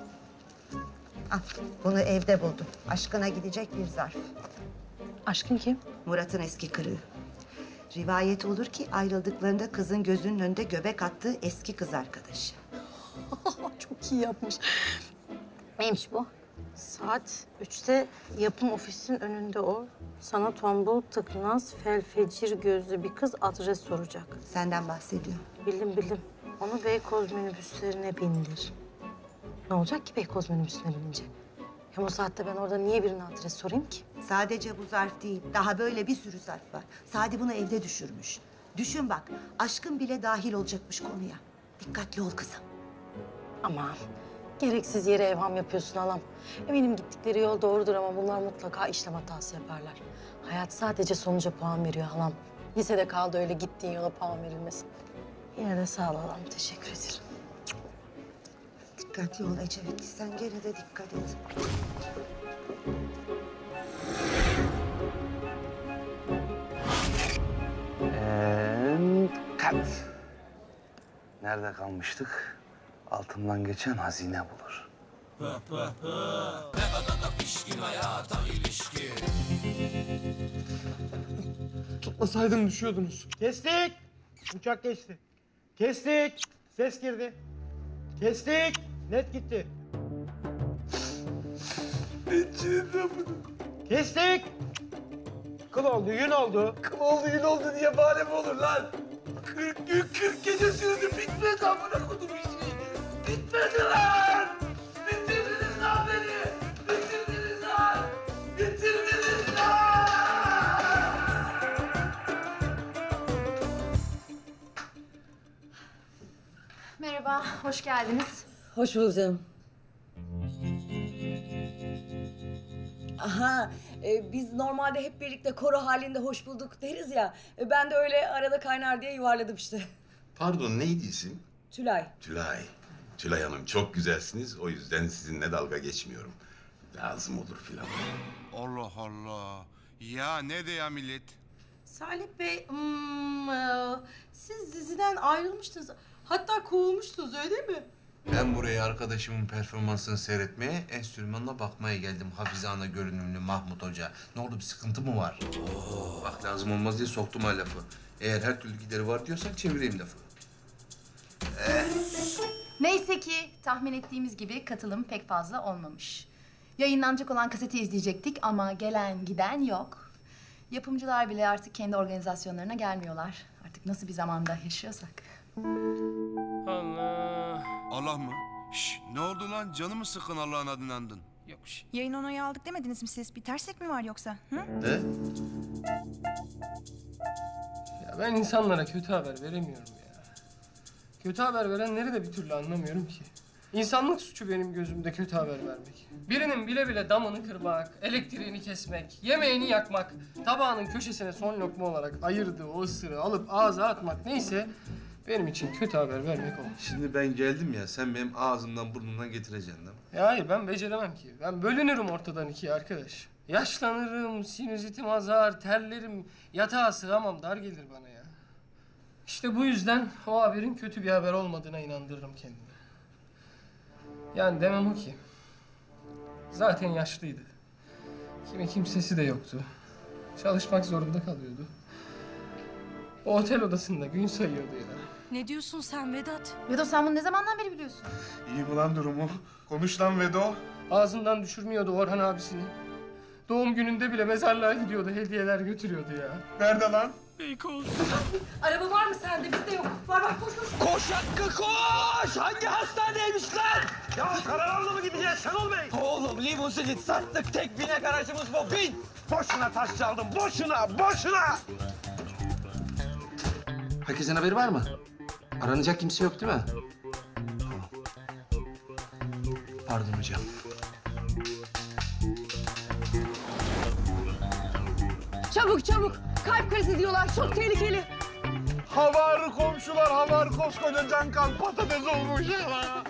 Al, bunu evde buldum. Aşkına gidecek bir zarf. Aşkın kim? Murat'ın eski kırığı. Rivayet olur ki ayrıldıklarında kızın gözünün önünde göbek attığı eski kız arkadaşı. Çok iyi yapmış. Neymiş bu? Saat 3'te yapım ofisinin önünde o. Sana tombul, tıknaz, felfecir gözlü bir kız adres soracak. Senden bahsediyor. Bildim. Onu Beykoz minibüslerine bindir. Ne olacak ki Beykoz minibüsüne binince? Hem o saatte ben orada niye birine adres sorayım ki? Sadece bu zarf değil, daha böyle bir sürü zarf var. Sadi bunu evde düşürmüş. Düşün bak, aşkın bile dahil olacakmış konuya. Dikkatli ol kızım. Aman, gereksiz yere evham yapıyorsun halam. Eminim gittikleri yol doğrudur ama bunlar mutlaka işlem hatası yaparlar. Hayat sadece sonuca puan veriyor halam. Lisede kaldı öyle gittiğin yola puan verilmesin. Yine de sağ ol halam, teşekkür ederim. Dikkatli ol Ecevit, sen gene de dikkat et. Kat. Nerede kalmıştık? Altından geçen hazine bulur. Ne kadar da pişkin hayata ilişki. Tutmasaydım düşüyordunuz. Kestik. Uçak geçti. Kestik. Ses girdi. Kestik. Net gitti. Kestik. Kıl oldu, yün oldu. Kıl oldu, yün oldu diye bahane mi olur lan? 40 gün 40 gece sürdü bitmedi amına kodum işi. Bitmedi lan! Bitirdiniz lan beni! Bitirdiniz lan! Bitirdiniz lan! Merhaba, hoş geldiniz. Hoş buldum. Aha, biz normalde hep birlikte koro halinde hoş bulduk deriz ya. Ben de öyle arada kaynar diye yuvarladım işte. Pardon, neydi isim? Tülay. Tülay Hanım, çok güzelsiniz. O yüzden sizinle dalga geçmiyorum. Lazım olur filan. Allah Allah. Ya ne de ya millet? Salih Bey, siz diziden ayrılmıştınız. Hatta kovulmuştunuz öyle değil mi? Ben buraya arkadaşımın performansını seyretmeye, enstrümanla bakmaya geldim. Hafize Ana görünümlü Mahmut Hoca. Ne oldu, bir sıkıntı mı var? Bak lazım olmaz diye soktum ha lafı. Eğer her türlü gideri var diyorsan çevireyim lafı. Neyse ki tahmin ettiğimiz gibi katılım pek fazla olmamış. Yayınlanacak olan kaseti izleyecektik ama gelen giden yok. Yapımcılar bile artık kendi organizasyonlarına gelmiyorlar. Artık nasıl bir zamanda yaşıyorsak. Allah. Allah mı? Şş, ne oldu lan? Canı mı sıkın Allah'ın adını andın? Yok. Yayın onayı aldık demediniz mi siz? Bir terslik mi var yoksa? Hı? Ne? Ya ben insanlara kötü haber veremiyorum ya. Kötü haber verenleri de bir türlü anlamıyorum ki. İnsanlık suçu benim gözümde kötü haber vermek. Birinin bile bile damını kırmak, elektriğini kesmek, yemeğini yakmak, tabağının köşesine son lokma olarak ayırdığı o ısırığı alıp ağza atmak neyse benim için kötü haber vermek o. Şimdi ben geldim ya, sen benim ağzımdan burnumdan getireceksin değil mi? Ya hayır, ben beceremem ki. Ben bölünürüm ortadan ikiye arkadaş. Yaşlanırım, sinüzitim azar, terlerim, yatağa sığamam, dar gelir bana ya. İşte bu yüzden o haberin kötü bir haber olmadığına inandırırım kendimi. Yani demem o ki, zaten yaşlıydı. Kimsesi de yoktu. Çalışmak zorunda kalıyordu. O otel odasında gün sayıyordu ya. Ne diyorsun sen Vedat? Vedo sen bunu ne zamandan beri biliyorsun? İyi mi lan durumu? Konuş lan Vedo. Ağzından düşürmüyordu Orhan abisini. Doğum gününde bile mezarlığa gidiyordu, hediyeler götürüyordu ya. Nerede lan? Beykoz. Araba var mı sende? Bizde yok. Var koş koş. Koş Hakkı koş! Hangi hastaneymiş lan? Ya Karalarlı mı gideceğiz Şenol Bey? Oğlum limuzini sattık, tek binek aracımız bu. Bin! Boşuna taş çaldım, boşuna, boşuna! Herkesin haberi var mı? Aranacak kimse yok değil mi? Pardon hocam. Çabuk çabuk. Kalp krizi diyorlar. Çok tehlikeli. Havarı komşular, havar koskoca Cankan patates olmuş ya.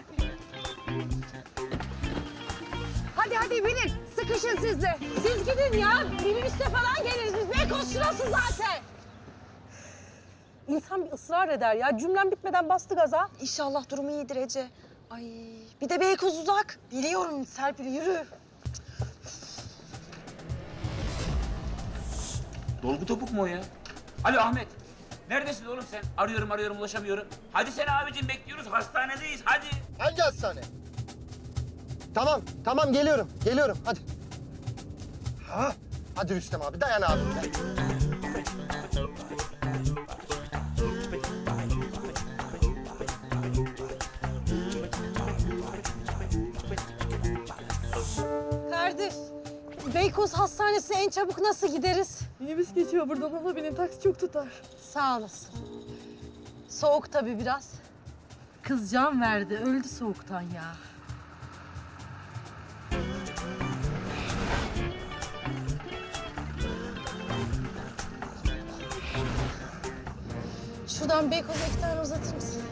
Hadi binin. Sıkışın siz de. Siz gidin ya. Minibüste falan geliriz biz. Beykoz şurası zaten. İnsan bir ısrar eder ya. Cümlem bitmeden bastı gaza. İnşallah durumu iyidir Ece. Ay bir de Beykoz uzak. Biliyorum Serpil, yürü. Dolgu topuk mu o ya? Alo Ahmet. Neredesin oğlum sen? Arıyorum ulaşamıyorum. Hadi sen abicim bekliyoruz. Hastanedeyiz hadi. Hangi hastane? Tamam geliyorum hadi. Ha? Hadi Rüstem abi dayan abi. Kardeş, Beykoz Hastanesi'ne en çabuk nasıl gideriz? Minibüs geçiyor buradan, ona binin, taksi çok tutar. Sağ olasın. Soğuk tabii biraz. Kız can verdi, öldü soğuktan ya. Şuradan Beykoz'a 2 tane uzatır mısın?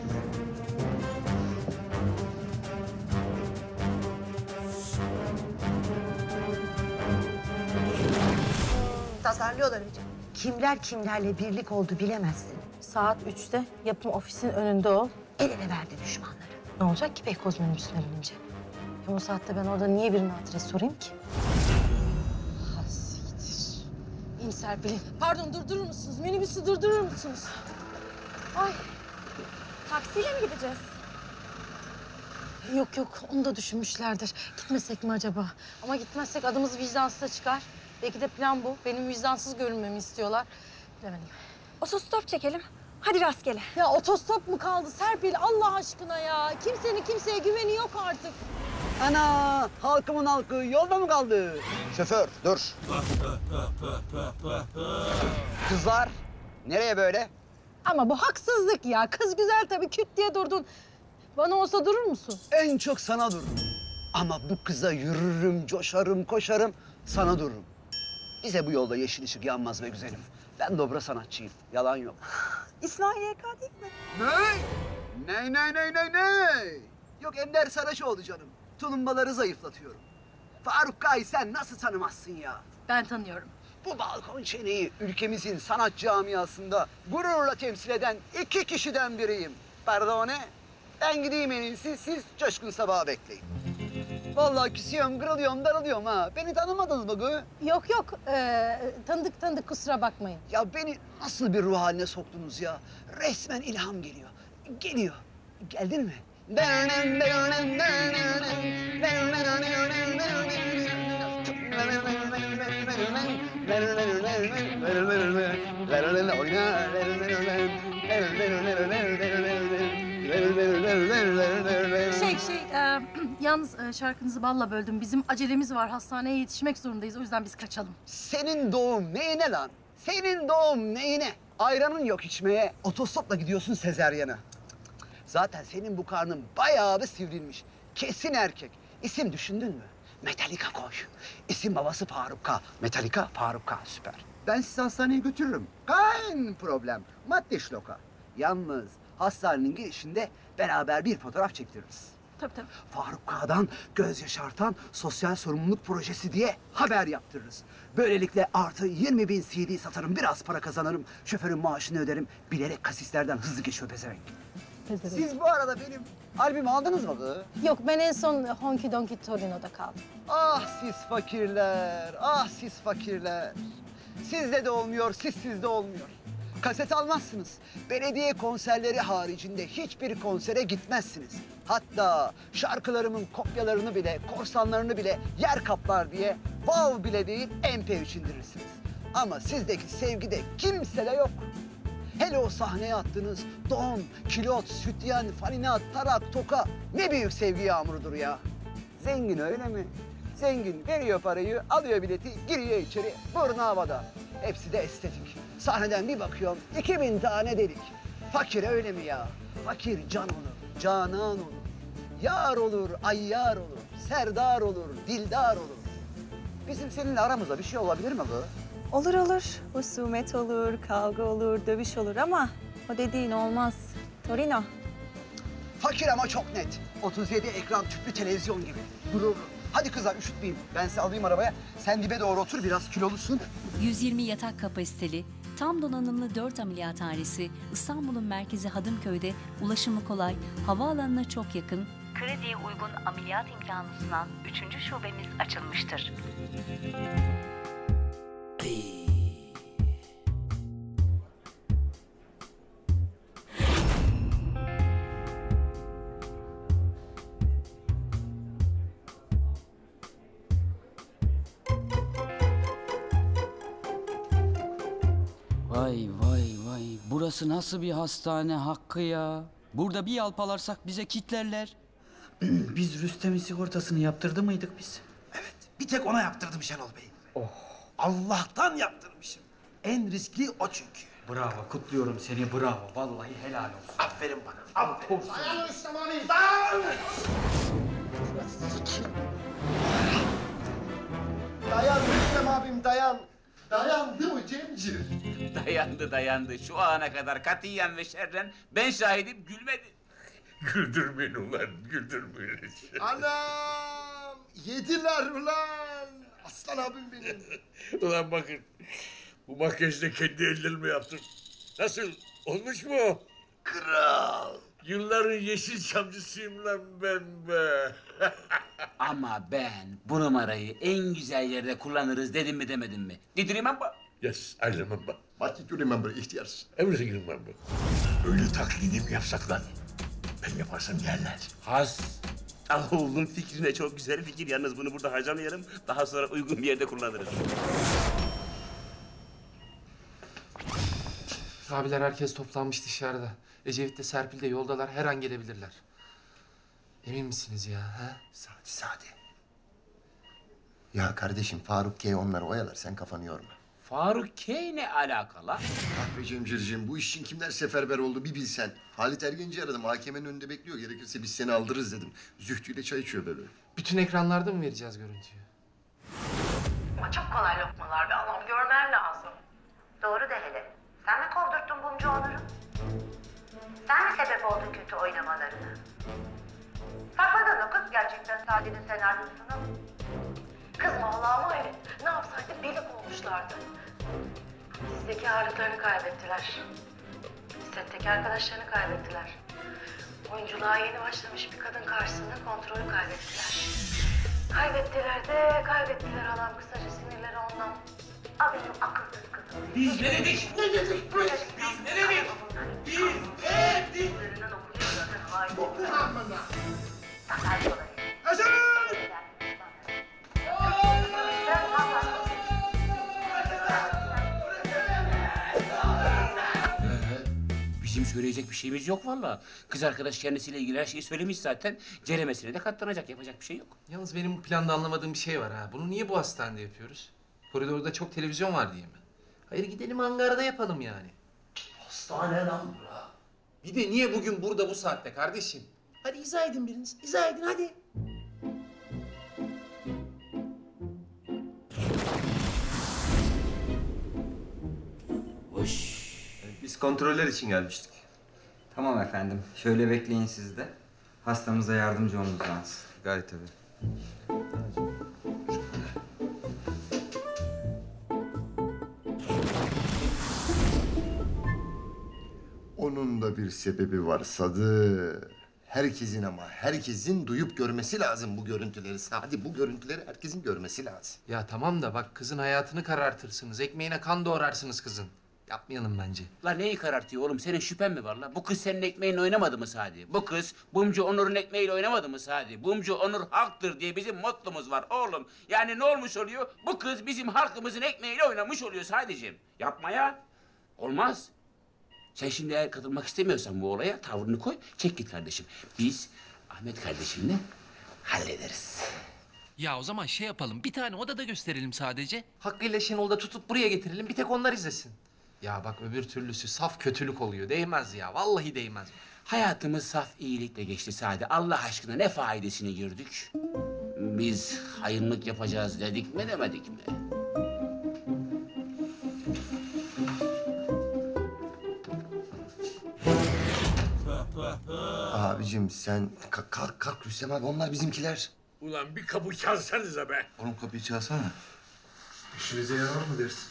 Tasarlıyorlar hocam. Kimler kimlerle birlik oldu bilemezsin. Saat 3'te yapım ofisinin önünde ol. El ele verdi düşmanları. Ne olacak ki Beykoz minibüsüne binince? Hem o saatte ben orada niye birine adres sorayım ki? Ha siktir. İn Serpil'im. Pardon, durdurur musunuz? Minibüsü durdurur musunuz? Ay. Taksiyle mi gideceğiz? Yok, onu da düşünmüşlerdir. Gitmesek mi acaba? Ama gitmezsek adımız vicdansıza çıkar. Belki de plan bu. Benim vicdansız görünmemi istiyorlar. Bilemedim. Otostop çekelim. Hadi rastgele. Ya otostop mu kaldı Serpil? Allah aşkına ya. Kimsenin kimseye güveni yok artık. Ana, halkımın halkı yolda mı kaldı? Şoför, dur. Kızlar, nereye böyle? Ama bu haksızlık ya. Kız güzel tabii, küt diye durdun. Bana olsa durur musun? En çok sana dururum. Ama bu kıza yürürüm, coşarım, koşarım, sana dururum. Bize bu yolda yeşil ışık yanmaz be güzelim. Ben dobra sanatçıyım, yalan yok. İsmail YK değil mi? Ne? Yok Ender Saraçoğlu canım. Tulumbaları zayıflatıyorum. Faruk Kay sen nasıl tanımazsın ya? Ben tanıyorum. Bu balkon çeneyi ülkemizin sanat camiasında gururla temsil eden 2 kişiden biriyim. Pardone, ben gideyim en iyisi, siz Coşkun Sabah'ı bekleyin. Vallahi küsüyorum, kırılıyorum, darılıyorum ha. Beni tanımadınız mı gı? Yok. Tanıdık kusura bakmayın. Ya beni nasıl bir ruh haline soktunuz ya? Resmen ilham geliyor. Geliyor. Geldin mi? Yalnız şarkınızı balla böldüm. Bizim acelemiz var. Hastaneye yetişmek zorundayız. O yüzden biz kaçalım. Senin doğum neyine lan? Senin doğum neyine? Ayranın yok içmeye. Otostopla gidiyorsun sezeryana. Zaten senin bu karnın bayağı bir sivrilmiş. Kesin erkek. İsim düşündün mü? Metallica koy. İsim babası Faruk K. Metallica, Faruk K. Süper. Ben sizi hastaneye götürürüm. Kein problem. Madde şloka. Yalnız hastanenin girişinde beraber bir fotoğraf çektiririz. Tabii tabii. Faruk K'dan göz yaşartan sosyal sorumluluk projesi diye haber yaptırırız. Böylelikle artı 20.000 CD satarım, biraz para kazanırım, şoförün maaşını öderim. Bilerek kasislerden hızlı geçiyor pezevenk. Siz bu arada benim albümü aldınız mı kız? Yok, ben en son Honky Donky Torino'da kaldım. Ah siz fakirler, ah siz fakirler. Sizde de olmuyor, sizde olmuyor. Kaset almazsınız. Belediye konserleri haricinde hiçbir konsere gitmezsiniz. Hatta şarkılarımın kopyalarını bile, korsanlarını bile yer kaplar diye WOW bile değil MP3 indirirsiniz. Ama sizdeki sevgide kimsede yok. Hele o sahneye attığınız don, kilot, sütyen, falinat, tarak, toka ne büyük sevgi yağmurudur ya. Zengin öyle mi? Zengin veriyor parayı, alıyor bileti, giriyor içeri, burnu havada. Hepsi de estetik. Sahneden bir bakıyorum, 2000 tane delik. Fakir öyle mi ya? Fakir can olur, canan olur. Yar olur, ayyar olur, serdar olur, dildar olur. Bizim seninle aramızda bir şey olabilir mi bu? Olur olur. Husumet olur, kavga olur, dövüş olur ama o dediğin olmaz. Torino. Fakir ama çok net. 37 ekran tüplü televizyon gibi. Gurur. Hadi kızlar üşütmeyin. Ben sizi alayım arabaya. Sen dibe doğru otur, biraz kilolusun. 120 yatak kapasiteli, tam donanımlı 4 ameliyathanesi, İstanbul'un merkezi Hadımköy'de ulaşımı kolay, havaalanına çok yakın, krediye uygun ameliyat imkanı sunan 3. şubemiz açılmıştır. Vay vay vay. Burası nasıl bir hastane Hakkı ya? Burada bir yalpalarsak bize kitlerler. Biz Rüstem'in sigortasını yaptırdı mıydık biz? Evet. Bir tek ona yaptırdım Şenol Bey. Oh. Allah'tan yaptırmışım. En riskli o çünkü. Bravo, kutluyorum seni, bravo. Vallahi helal olsun. Aferin bana. Aferin. Dayan Rüstem abi, dayan! Dayan Rüstem abim, dayan. Dayandı mı Cemcir? Dayandı. Şu ana kadar katiyen ve şerren ben şahidim, gülmedi. Güldürmeyin ulan, güldürmeyin. Anam! Yediler ulan! Aslan abim benim. Ulan bakın, bu makyajı da kendi ellerimle yaptım. Nasıl, olmuş mu? Kral! Yılların yeşil çamcısıyım lan ben be. Ama ben bu numarayı en güzel yerde kullanırız dedim mi demedim mi? Did you remember? Yes, I remember. What did you remember, ihtiyar? Everything remember. Öyle taklidi mi yapsak lan? Ben yaparsam yerler. Oğlum fikrine çok güzel fikir. Yalnız bunu burada harcamayalım. Daha sonra uygun bir yerde kullanırız. Abiler herkes toplanmış dışarıda. Ecevit de Serpil de yoldalar. Her an gelebilirler. Emin misiniz ya? Ha? Sade. Ya kardeşim Faruk K onları oyalar, sen kafanı yorma. Faruk K ne alakalı? Ah be Cemcirciğim, bu iş için kimler seferber oldu bir bilsen. Halit Ergenci aradım, mahkemenin önünde bekliyor. Gerekirse biz seni aldırırız dedim. Zühtüyle çay içiyor böyle. Bütün ekranlarda mı vereceğiz görüntüyü? Ama çok kolay lokmalar be Allah'ım, görmen lazım. Doğru de hele. Sen mi kovdurttun Bumcu Onur'u? Sen mi sebep oldun kötü oynamalarına? Sakladın o kız gerçekten Sade'nin senaryosunu. Kız vallahi var ya, ne yapsaydık delik olmuşlardı. Dizdeki ağırlıklarını kaybettiler. Setteki arkadaşlarını kaybettiler. Oyunculuğa yeni başlamış bir kadın karşısında kontrolü kaybettiler. Kaybettiler adam, kısaca sinirleri ondan. Abim akılsız kadın. Biz ne dedik? Ne dedik? Biz ne dedik? Biz ne dedik? Dokunan bana. Bizim söyleyecek bir şeyimiz yok vallahi. Kız arkadaş kendisiyle ilgili her şeyi söylemiş zaten. Ceremesine de katlanacak, yapacak bir şey yok. Yalnız benim bu planda anlamadığım bir şey var ha. Bunu niye bu hastanede yapıyoruz? Koridorda çok televizyon var diye mi? Hayır, gidelim hangarda yapalım yani. Hastane lan bura. Bir de niye bugün burada bu saatte kardeşim? Hadi izah edin biriniz. İzah edin hadi. Biz kontroller için gelmiştik. Tamam efendim. Şöyle bekleyin siz de. Hastamıza yardımcı olmamız lazım. Gayet tabii. Onun da bir sebebi var Sadı. Herkesin ama herkesin duyup görmesi lazım bu görüntüleri. Hadi bu görüntüleri herkesin görmesi lazım. Ya tamam da bak kızın hayatını karartırsınız. Ekmeğine kan doğrarsınız kızın. Yapmayalım bence. La neyi karartıyor oğlum? Senin şüphen mi var la? Bu kız senin ekmeğinle oynamadı mı Sadi? Bu kız Bumcu Onur'un ekmeğiyle oynamadı mı Sadi? Bumcu Onur halktır diye bizim mottomuz var oğlum. Yani ne olmuş oluyor? Bu kız bizim halkımızın ekmeğiyle oynamış oluyor Sadiciğim. Yapma ya. Olmaz. Sen şimdi eğer katılmak istemiyorsan bu olaya tavrını koy, çek git kardeşim. Biz Ahmet kardeşimle hallederiz. Ya o zaman şey yapalım. Bir tane odada gösterelim sadece. Hakkı ile Şenol'u da tutup buraya getirelim. Bir tek onlar izlesin. Ya bak öbür türlüsü saf kötülük oluyor. Değmez ya. Vallahi değmez. Hayatımız saf iyilikle geçti Sadi. Allah aşkına ne faidesini gördük? Biz hayırlık yapacağız dedik mi demedik mi? Abicim sen kalk Rüstem abi, onlar bizimkiler. Ulan bir kapı çalsanıza be. Oğlum kapıyı çalsana. İşinize yarar mı dersin?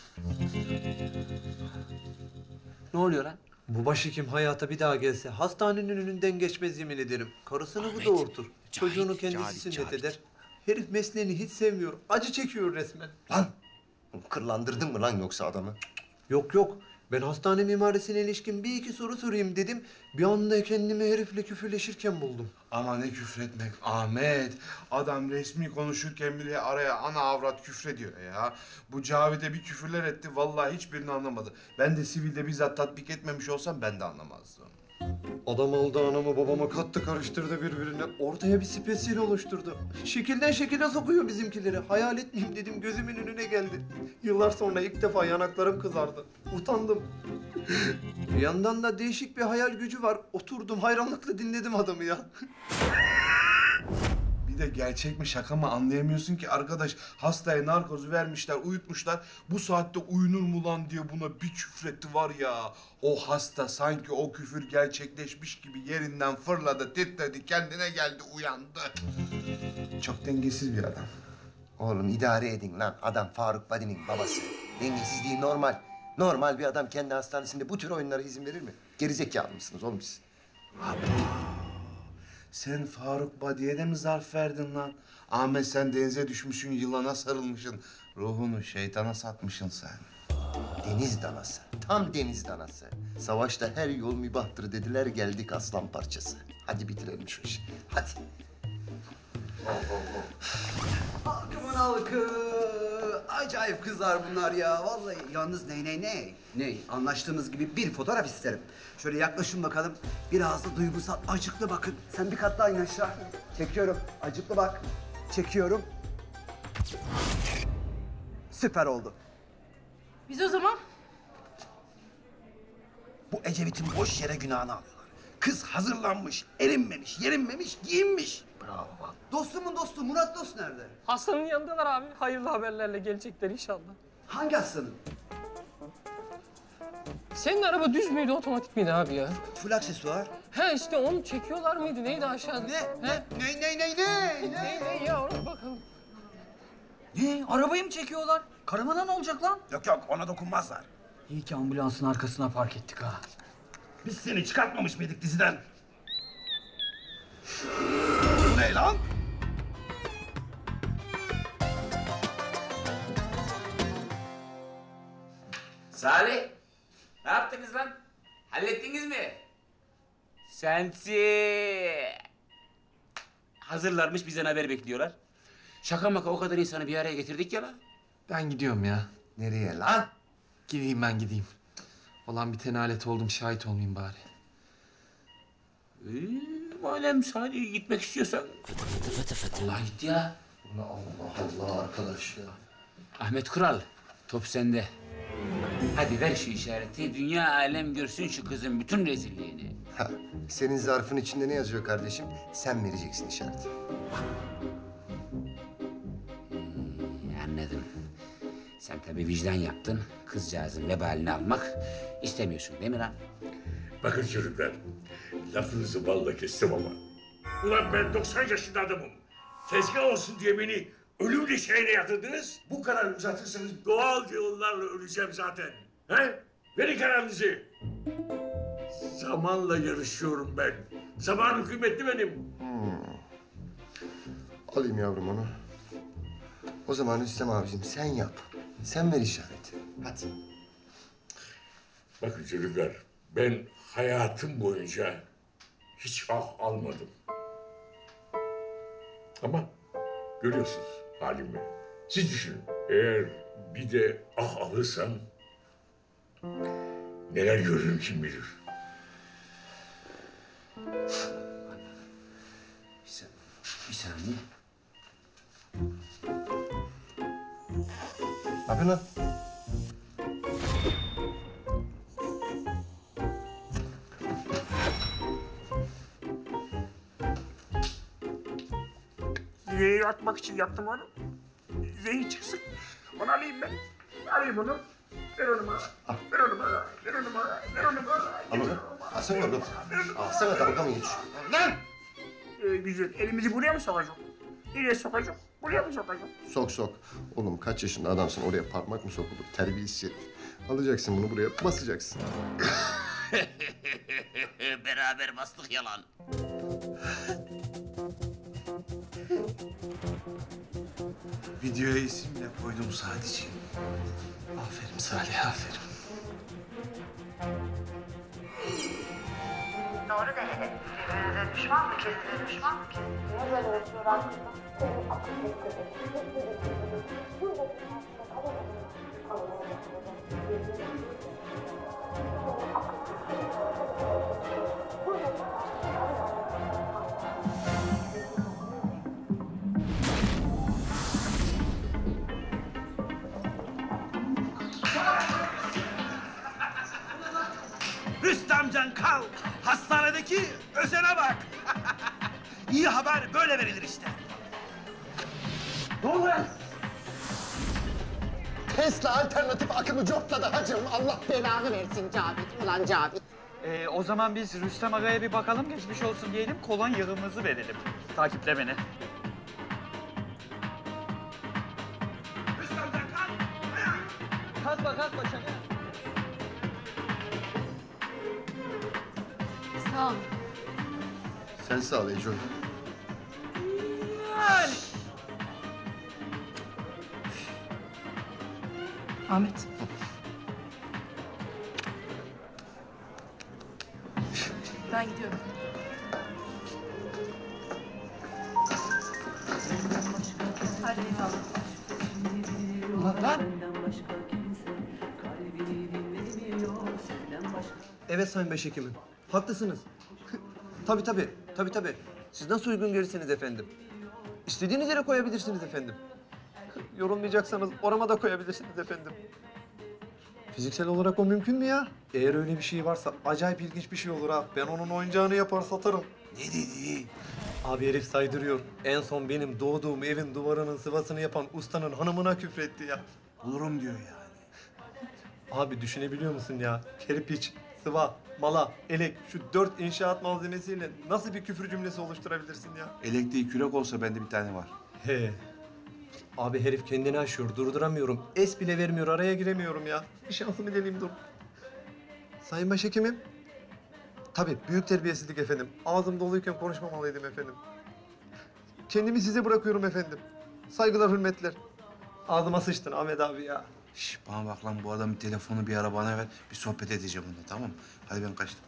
Ne oluyor lan? Bu başhekim hayata bir daha gelse hastanenin önünden geçmez yemin ederim. Karısını bu doğurtur. Çocuğunu kendisi sünnet eder. Herif mesleğini hiç sevmiyor. Acı çekiyor resmen. Lan kırlandırdın mı lan yoksa adamı? Yok yok. Ben hastane mimarisine ilişkin bir iki soru sorayım dedim. Bir anda kendimi herifle küfürleşirken buldum. Ama ne küfretmek Ahmet. Adam resmi konuşurken bile araya ana avrat küfrediyor ya. Bu Cavit'e bir küfürler etti. Vallahi hiçbirini anlamadı. Ben de sivilde bizzat tatbik etmemiş olsam ben de anlamazdım. Adam aldı anamı babama kattı karıştırdı birbirine. Ortaya bir spesiyel oluşturdu. Şekilden şekile sokuyor bizimkileri. Hayal etmeyeyim dedim gözümün önüne geldi. Yıllar sonra ilk defa yanaklarım kızardı. Utandım. Bir yandan da değişik bir hayal gücü var. Oturdum hayranlıkla dinledim adamı ya. Bir de gerçek mi şaka mı anlayamıyorsun ki arkadaş. Hastaya narkozu vermişler, uyutmuşlar. Bu saatte uyunur mu lan diye buna bir küfretti var ya. O hasta sanki o küfür gerçekleşmiş gibi yerinden fırladı, titredi, kendine geldi, uyandı. Çok dengesiz bir adam. Oğlum idare edin lan. Adam Faruk Badi'nin babası. Dengesizliği normal. Normal bir adam kendi hastanesinde bu tür oyunlara izin verir mi? Gerizekalı mısınız oğlum siz? Sen Faruk Badi'ye de mi zarf verdin lan? Ahmet sen denize düşmüşsün, yılana sarılmışsın. Ruhunu şeytana satmışsın sen. Deniz danası. Tam deniz danası. Savaşta her yol mübahtır dediler, geldik aslan parçası. Hadi bitirelim şu işi. Hadi. Halkımın halkı. Acayip kızlar bunlar ya. Vallahi yalnız ne? Anlaştığımız gibi bir fotoğraf isterim. Şöyle yaklaşın bakalım. Biraz da duygusal, acıklı bakın. Sen bir kat daha in aşağı. Çekiyorum. Acıklı bak. Çekiyorum. Süper oldu. Biz o zaman Bu Ecevit'in boş yere günahını alıyorlar. Kız hazırlanmış, erinmemiş, yerinmemiş, giyinmiş. Bravo bak. Dostumun dostu Murat Dost nerede? Hastanın yanındalar abi. Hayırlı haberlerle gelecekler inşallah. Hangi hastanın? Senin araba düz müydü, otomatik miydi abi ya? Full aksesuar. He işte onu çekiyorlar mıydı? Neydi aşağıda? Ne? He? Ne ya ona bakalım. Ne? Arabayı mı çekiyorlar? Karavana ne olacak lan? Yok ona dokunmazlar. İyi ki ambulansın arkasına park ettik ha. Biz seni çıkartmamış mıydık diziden? Bu ne lan? Salih, ne yaptınız lan? Hallettiniz mi? Sensi. Hazırlarmış, bizden haber bekliyorlar. Şaka maka o kadar insanı bir araya getirdik ya lan. Ben gidiyorum ya. Nereye lan? Gideyim ben gideyim. Olan bitene alet oldum, şahit olmayayım bari. Madem Salih gitmek istiyorsan. Allah git ya. Allah Allah arkadaş ya. Ahmet Kural, top sende. Hadi ver şu işareti, dünya alem görsün şu kızın bütün rezilliğini. Senin zarfın içinde ne yazıyor kardeşim? Sen vereceksin işareti. Anladım. Sen tabii vicdan yaptın. Kızcağızın vebalini almak istemiyorsun değil mi lan? Bakın çocuklar, lafınızı balla kestim ama. Ulan ben 90 yaşında adamım. Tezgah olsun diye beni ölüm döşeğine yatırdınız. Bu kadar uzatırsanız doğal yollarla öleceğim zaten. He? Verin kararınızı. Zamanla yarışıyorum ben. Zaman kıymetli benim. Alayım yavrum onu. O zaman Rüstem abicim sen yap. Sen ver işareti. Hadi. Bakın çocuklar, ben hayatım boyunca hiç ah almadım. Ama görüyorsunuz halimi. Siz düşünün, eğer bir de ah alırsam neler görürüm kim bilir. Bir saniye. Ne yapıyorsun lan? Zehir atmak için yaptım onu. Zehir çıksın. Onu alayım ben. Alayım onu. Ver onu bana. Ver onu bana. Ver onu bana. Ver onu bana. Al onu. Alsana oğlum. Alsana tabaka mı geç? Lan! Güzel. Elimizi buraya mı sokacak? Nereye sokacak? Buraya mı sokacak? Sok sok. Oğlum kaç yaşında adamsın oraya parmak mı sokulur? Terbiyesiz herif. Alacaksın bunu buraya basacaksın. Beraber bastık yalan. Videoya isim bile koydum sadece. Aferin Salih, aferin. Doğru de hele. Birbirinize düşman mı kestiniz, düşman mı kestiniz? Rüstemcan kal. Hastanedeki özene bak. İyi haber böyle verilir işte. Ne oluyor? Tesla alternatif akımı cortladı hacım. Allah belanı versin Cavit. Ulan Cavit. O zaman biz Rüstem Aga'ya bir bakalım, geçmiş olsun diyelim, kolonyamızı verelim. Takiple beni. Kalkma kalkma şaka. Sağ ol. Sen sağ ol Eco. Ahmet. Ben gidiyorum. Hadi eyvallah. Lan! Evet Sayın Başhekimim. Haklısınız. Tabii. Siz nasıl uygun görürseniz efendim. İstediğiniz yere koyabilirsiniz efendim. Yorulmayacaksanız orama da koyabilirsiniz efendim. Fiziksel olarak o mümkün mü ya? Eğer öyle bir şey varsa acayip ilginç bir şey olur ha. Ben onun oyuncağını yapar satarım. Ne dedi? Abi herif saydırıyor. En son benim doğduğum evin duvarının sıvasını yapan ustanın hanımına küfretti ya. Bulurum diyor yani. Abi düşünebiliyor musun ya? Kerpiç, sıva, mala, elek şu 4 inşaat malzemesiyle nasıl bir küfür cümlesi oluşturabilirsin ya? Elektriği kürek olsa bende bir tane var. He. Abi herif kendini aşıyor, durduramıyorum. Es bile vermiyor, araya giremiyorum ya. Bir şansımı deneyeyim dur. Sayın Başhekimim. Tabii, büyük terbiyesizlik efendim. Ağzım doluyken konuşmamalıydım efendim. Kendimi size bırakıyorum efendim. Saygılar, hürmetler. Ağzıma sıçtın Ahmet abi ya. Şş, bana bak lan bu adamın telefonu bir ara bana ver. Bir sohbet edeceğim onunla tamam mı? Hadi ben kaçtım.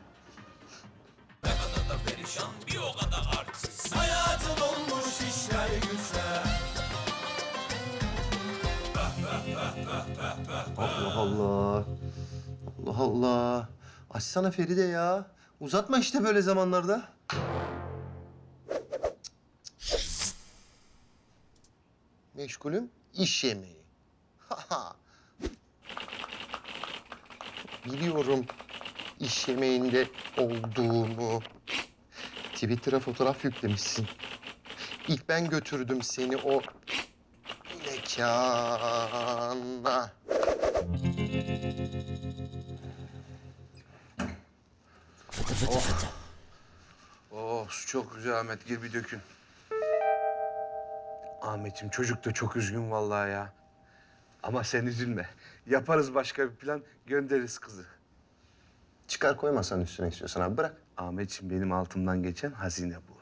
Perişan bir o kadar artsız. Hayatım olmuş işler güçler. Allah Allah. Allah Allah. Açsana Feride ya. Uzatma işte böyle zamanlarda. Meşgulüm, iş yemeği. Biliyorum. iş yemeğinde olduğunu. Twitter'a fotoğraf yüklemişsin. İlk ben götürdüm seni o mekana. Oh, su çok güzel Ahmet. Gir bir dökün. Ahmetciğim çocuk da çok üzgün vallahi ya. Ama sen üzülme. Yaparız başka bir plan, göndeririz kızı. Çıkar koy masanın üstüne istiyorsan abi, bırak. Ahmetciğim benim altımdan geçen hazine bu.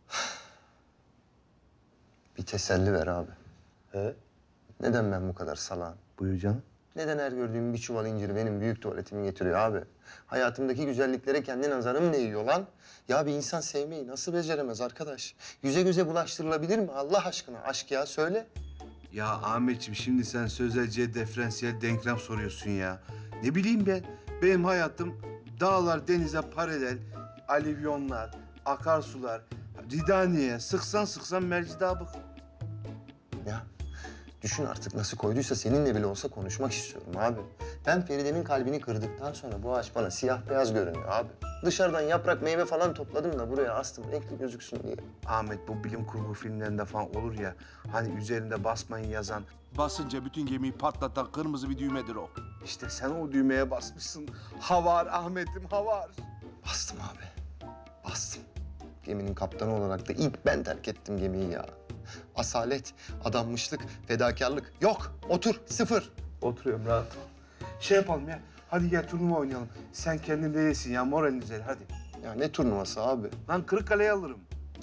Bir teselli ver abi. He? Neden ben bu kadar salağım? Buyur canım. Neden her gördüğüm bir çuval incir benim büyük tuvaletimi getiriyor abi? Hayatımdaki güzelliklere kendi nazarım değiyor lan. Ya bir insan sevmeyi nasıl beceremez arkadaş? Yüze göze bulaştırılabilir mi Allah aşkına? Aşk ya, söyle. Ya Ahmetciğim şimdi sen sözelciye diferansiyel denklem soruyorsun ya. Ne bileyim ben, benim hayatım dağlar denize paralel, alüvyonlar, akarsular, Ridaniye, sıksan Mercidabık. Ya düşün artık nasıl koyduysa seninle bile olsa konuşmak istiyorum abi. Ben Feride'nin kalbini kırdıktan sonra bu ağaç bana siyah beyaz görünüyor abi. Dışarıdan yaprak meyve falan topladım da buraya astım renkli gözüksün diye. Ahmet bu bilim kurgu filmlerinde falan olur ya, hani üzerinde basmayın yazan. Basınca bütün gemiyi patlatan kırmızı bir düğmedir o. İşte sen o düğmeye basmışsın. Havar Ahmet'im, havar. Bastım abi, bastım. Geminin kaptanı olarak da ilk ben terk ettim gemiyi ya. Asalet, adanmışlık, fedakarlık yok. Otur, sıfır. Oturuyorum rahat. Şey yapalım ya, hadi gel turnuva oynayalım. Sen kendin değilsin ya, moralin güzel hadi. Ya ne turnuvası abi? Lan Kırıkkale'yi alırım.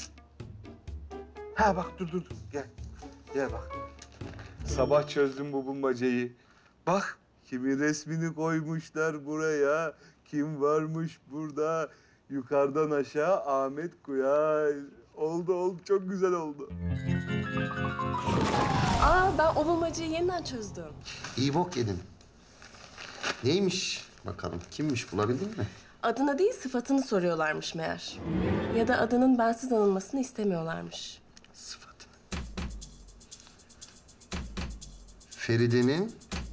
Ha bak dur. Gel. Gel bak. Sabah çözdüm bu bulmacayı. Bak kimin resmini koymuşlar buraya. Kim varmış burada? Yukarıdan aşağı Ahmet Kuyar. Oldu çok güzel oldu. Ben o bulmacayı yeniden çözdüm. İyi bok yedin. Neymiş bakalım? Kimmiş, bulabildin mi? Adına değil sıfatını soruyorlarmış meğer. Ya da adının bensiz anılmasını istemiyorlarmış. Feride'nin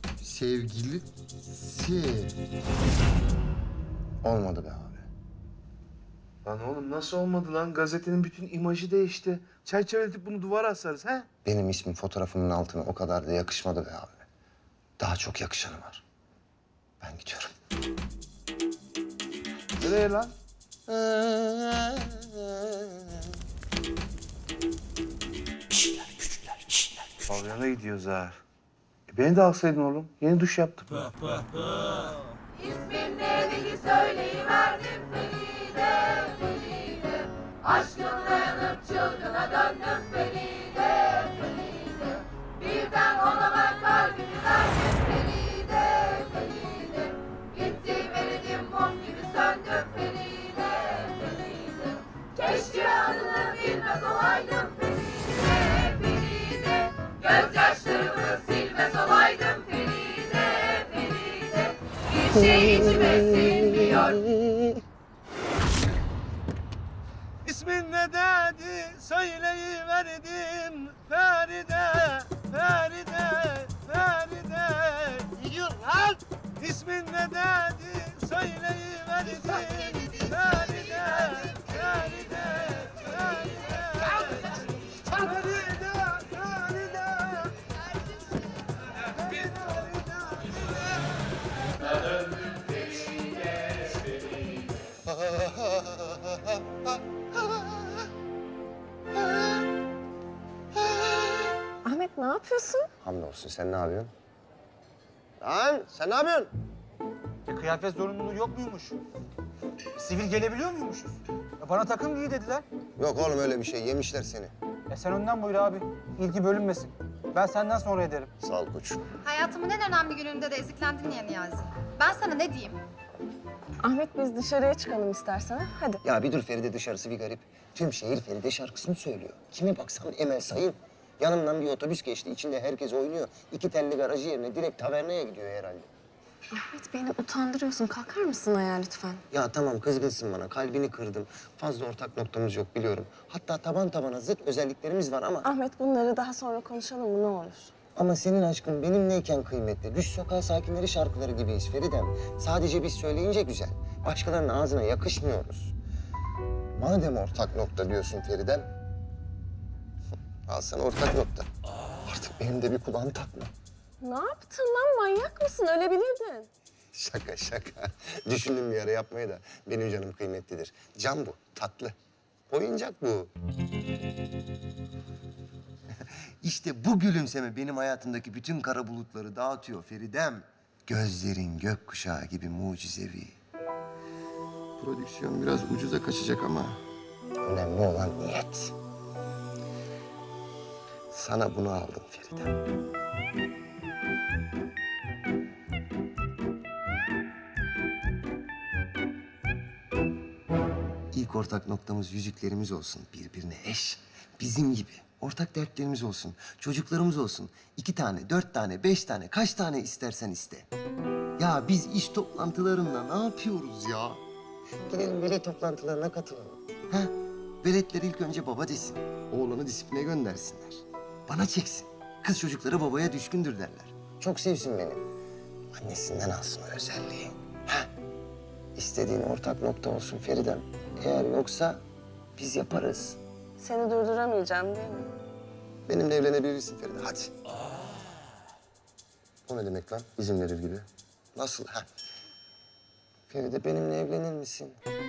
sevgilisi. Olmadı be abi. Lan oğlum nasıl olmadı lan? Gazetenin bütün imajı değişti. Çerçeveletip bunu duvara asarız ha? Benim ismim fotoğrafımın altına o kadar da yakışmadı be abi. Daha çok yakışanı var. Ben gidiyorum. Nereye lan? Pavyona gidiyoruz ha. Beni de alsaydın oğlum. Yeni duş yaptım. İsmin neydi söyleyiverdim Feride, Feride. Aşkınla yanıp çılgına döndüm Feride, Feride. Birden ona ben kalbimi verdim Feride, Feride. Gitti veredim mum gibi söndüm Feride, Feride. Keşke adını bilmez olaydım Feride, Feride. Gözyaşlarımı silmez olaydım Feride, Feride. Bir şey içime sinmiyor. İsmin ne dedi söyleyiverdim Feride, Feride, Feride. Ne diyorsun lan? İsmin ne dedi söyleyiverdim Feride, Feride, Feride. Ahmet ne yapıyorsun? Hamdolsun, sen ne yapıyorsun? Lan sen ne yapıyorsun? Kıyafet zorunluluğu yok muymuş? Sivil gelebiliyor muymuşuz? Ya bana takım giy dediler. Yok oğlum öyle bir şey, yemişler seni. Sen önden buyur abi. İlgi bölünmesin. Ben senden sonra ederim. Sağ ol koç. Hayatımın en önemli gününde de eziklendin ya Niyazi. Ben sana ne diyeyim? Ahmet biz dışarıya çıkalım istersen. Hadi. Ya bir dur Feride, dışarısı bir garip. Tüm şehir Feride şarkısını söylüyor. Kime baksan Emel Sayın. Yanımdan bir otobüs geçti, içinde herkes oynuyor. 2 telli garajı yerine direkt tavernaya gidiyor herhalde. Ahmet beni utandırıyorsun. Kalkar mısın ayağa lütfen? Ya tamam, kızgınsın bana, kalbini kırdım. Fazla ortak noktamız yok biliyorum. Hatta taban tabana zıt özelliklerimiz var ama... Ahmet bunları daha sonra konuşalım mı ne olur? Ama senin aşkın benimleyken kıymetli. Düş sokağı sakinleri şarkıları gibiyiz Feridem. Sadece biz söyleyince güzel. Başkalarının ağzına yakışmıyoruz. Madem ortak nokta diyorsun Feridem, al sana ortak nokta. Artık benim de bir kulağım takma. Ne yaptın lan? Manyak mısın? Ölebilirdin. Şaka şaka. Düşündüm bir ara yapmayı da benim canım kıymetlidir. Can bu, tatlı. Oyuncak bu. İşte bu gülümseme benim hayatımdaki bütün kara bulutları dağıtıyor Feridem. Gözlerin gökkuşağı gibi mucizevi. Prodüksiyon biraz ucuza kaçacak ama önemli olan niyet. Sana bunu aldım Feridem. İlk ortak noktamız yüzüklerimiz olsun. Birbirine eş. Bizim gibi. Ortak dertlerimiz olsun. Çocuklarımız olsun. 2 tane, 4 tane, 5 tane, kaç tane istersen iste. Ya biz iş toplantılarında ne yapıyoruz ya? Gidelim velet toplantılarına katılalım. Ha? Veletler ilk önce baba desin. Oğlanı disipline göndersinler. Bana çeksin. Kız çocukları babaya düşkündür derler. Çok sevsin beni. Annesinden alsın o özelliği. Ha? İstediğin ortak nokta olsun Feridem. Eğer yoksa biz yaparız. Seni durduramayacağım değil mi? Benimle evlenebilirsin Feride, hadi. O ne demek lan? İzin verir gibi. Nasıl ha? Feride benimle evlenir misin?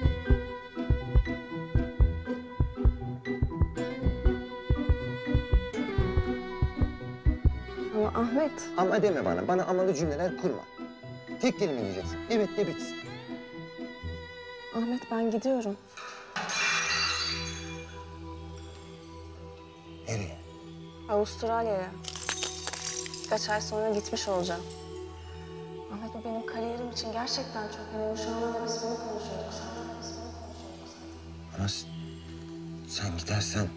Ama Ahmet... Ama deme bana. Bana amalı cümleler kurma. Tek kelime diyeceksin. Evet de bitsin. Ahmet ben gidiyorum. Nereye? Avustralya'ya. Birkaç ay sonra gitmiş olacağım. Ahmet bu benim kariyerim için gerçekten çok önemli. Şu anda da biz bunu konuşuyorduk zaten. Ama sen gidersen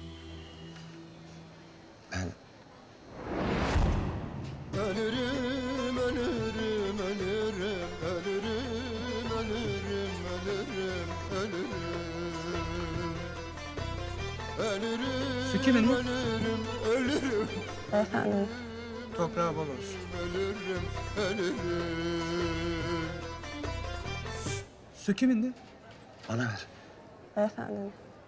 ben... Ölürüm, ölürüm, ölürüm, ölürüm, ölürüm, ölürüm, ölürüm. Ölürüm, Su kimin lan? ölürüm, ölürüm. Efendim? Toprağı bol olsun. Ölürüm, ölürüm. Su kimindi? Bana ver. Efendim?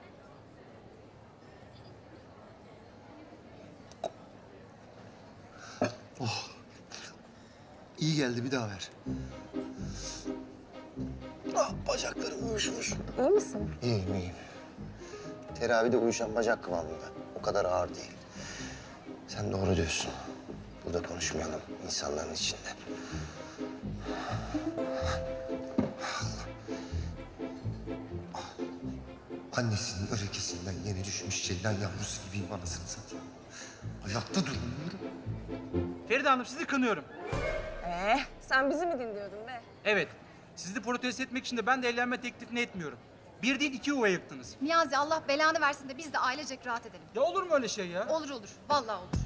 Oh. İyi geldi, bir daha ver. Ah, bacaklarım uyuşmuş. İyi misin? İyiyim, iyiyim. Teravide uyuşan bacak kıvamında. O kadar ağır değil. Sen doğru diyorsun. Burada konuşmayalım insanların içinde. Annesinin örekesinden yeni düşmüş ceylan yavrusu gibiyim anasını satayım. Ayakta duramıyorum. Feride Hanım sizi kınıyorum. Sen bizi mi dinliyordun be? Evet. Sizi protesto etmek için de ben de evlenme teklifini etmiyorum. Bir değil 2 yuva yıktınız. Niyazi Allah belanı versin de biz de ailecek rahat edelim. Ya olur mu öyle şey ya? Olur olur. Vallahi olur.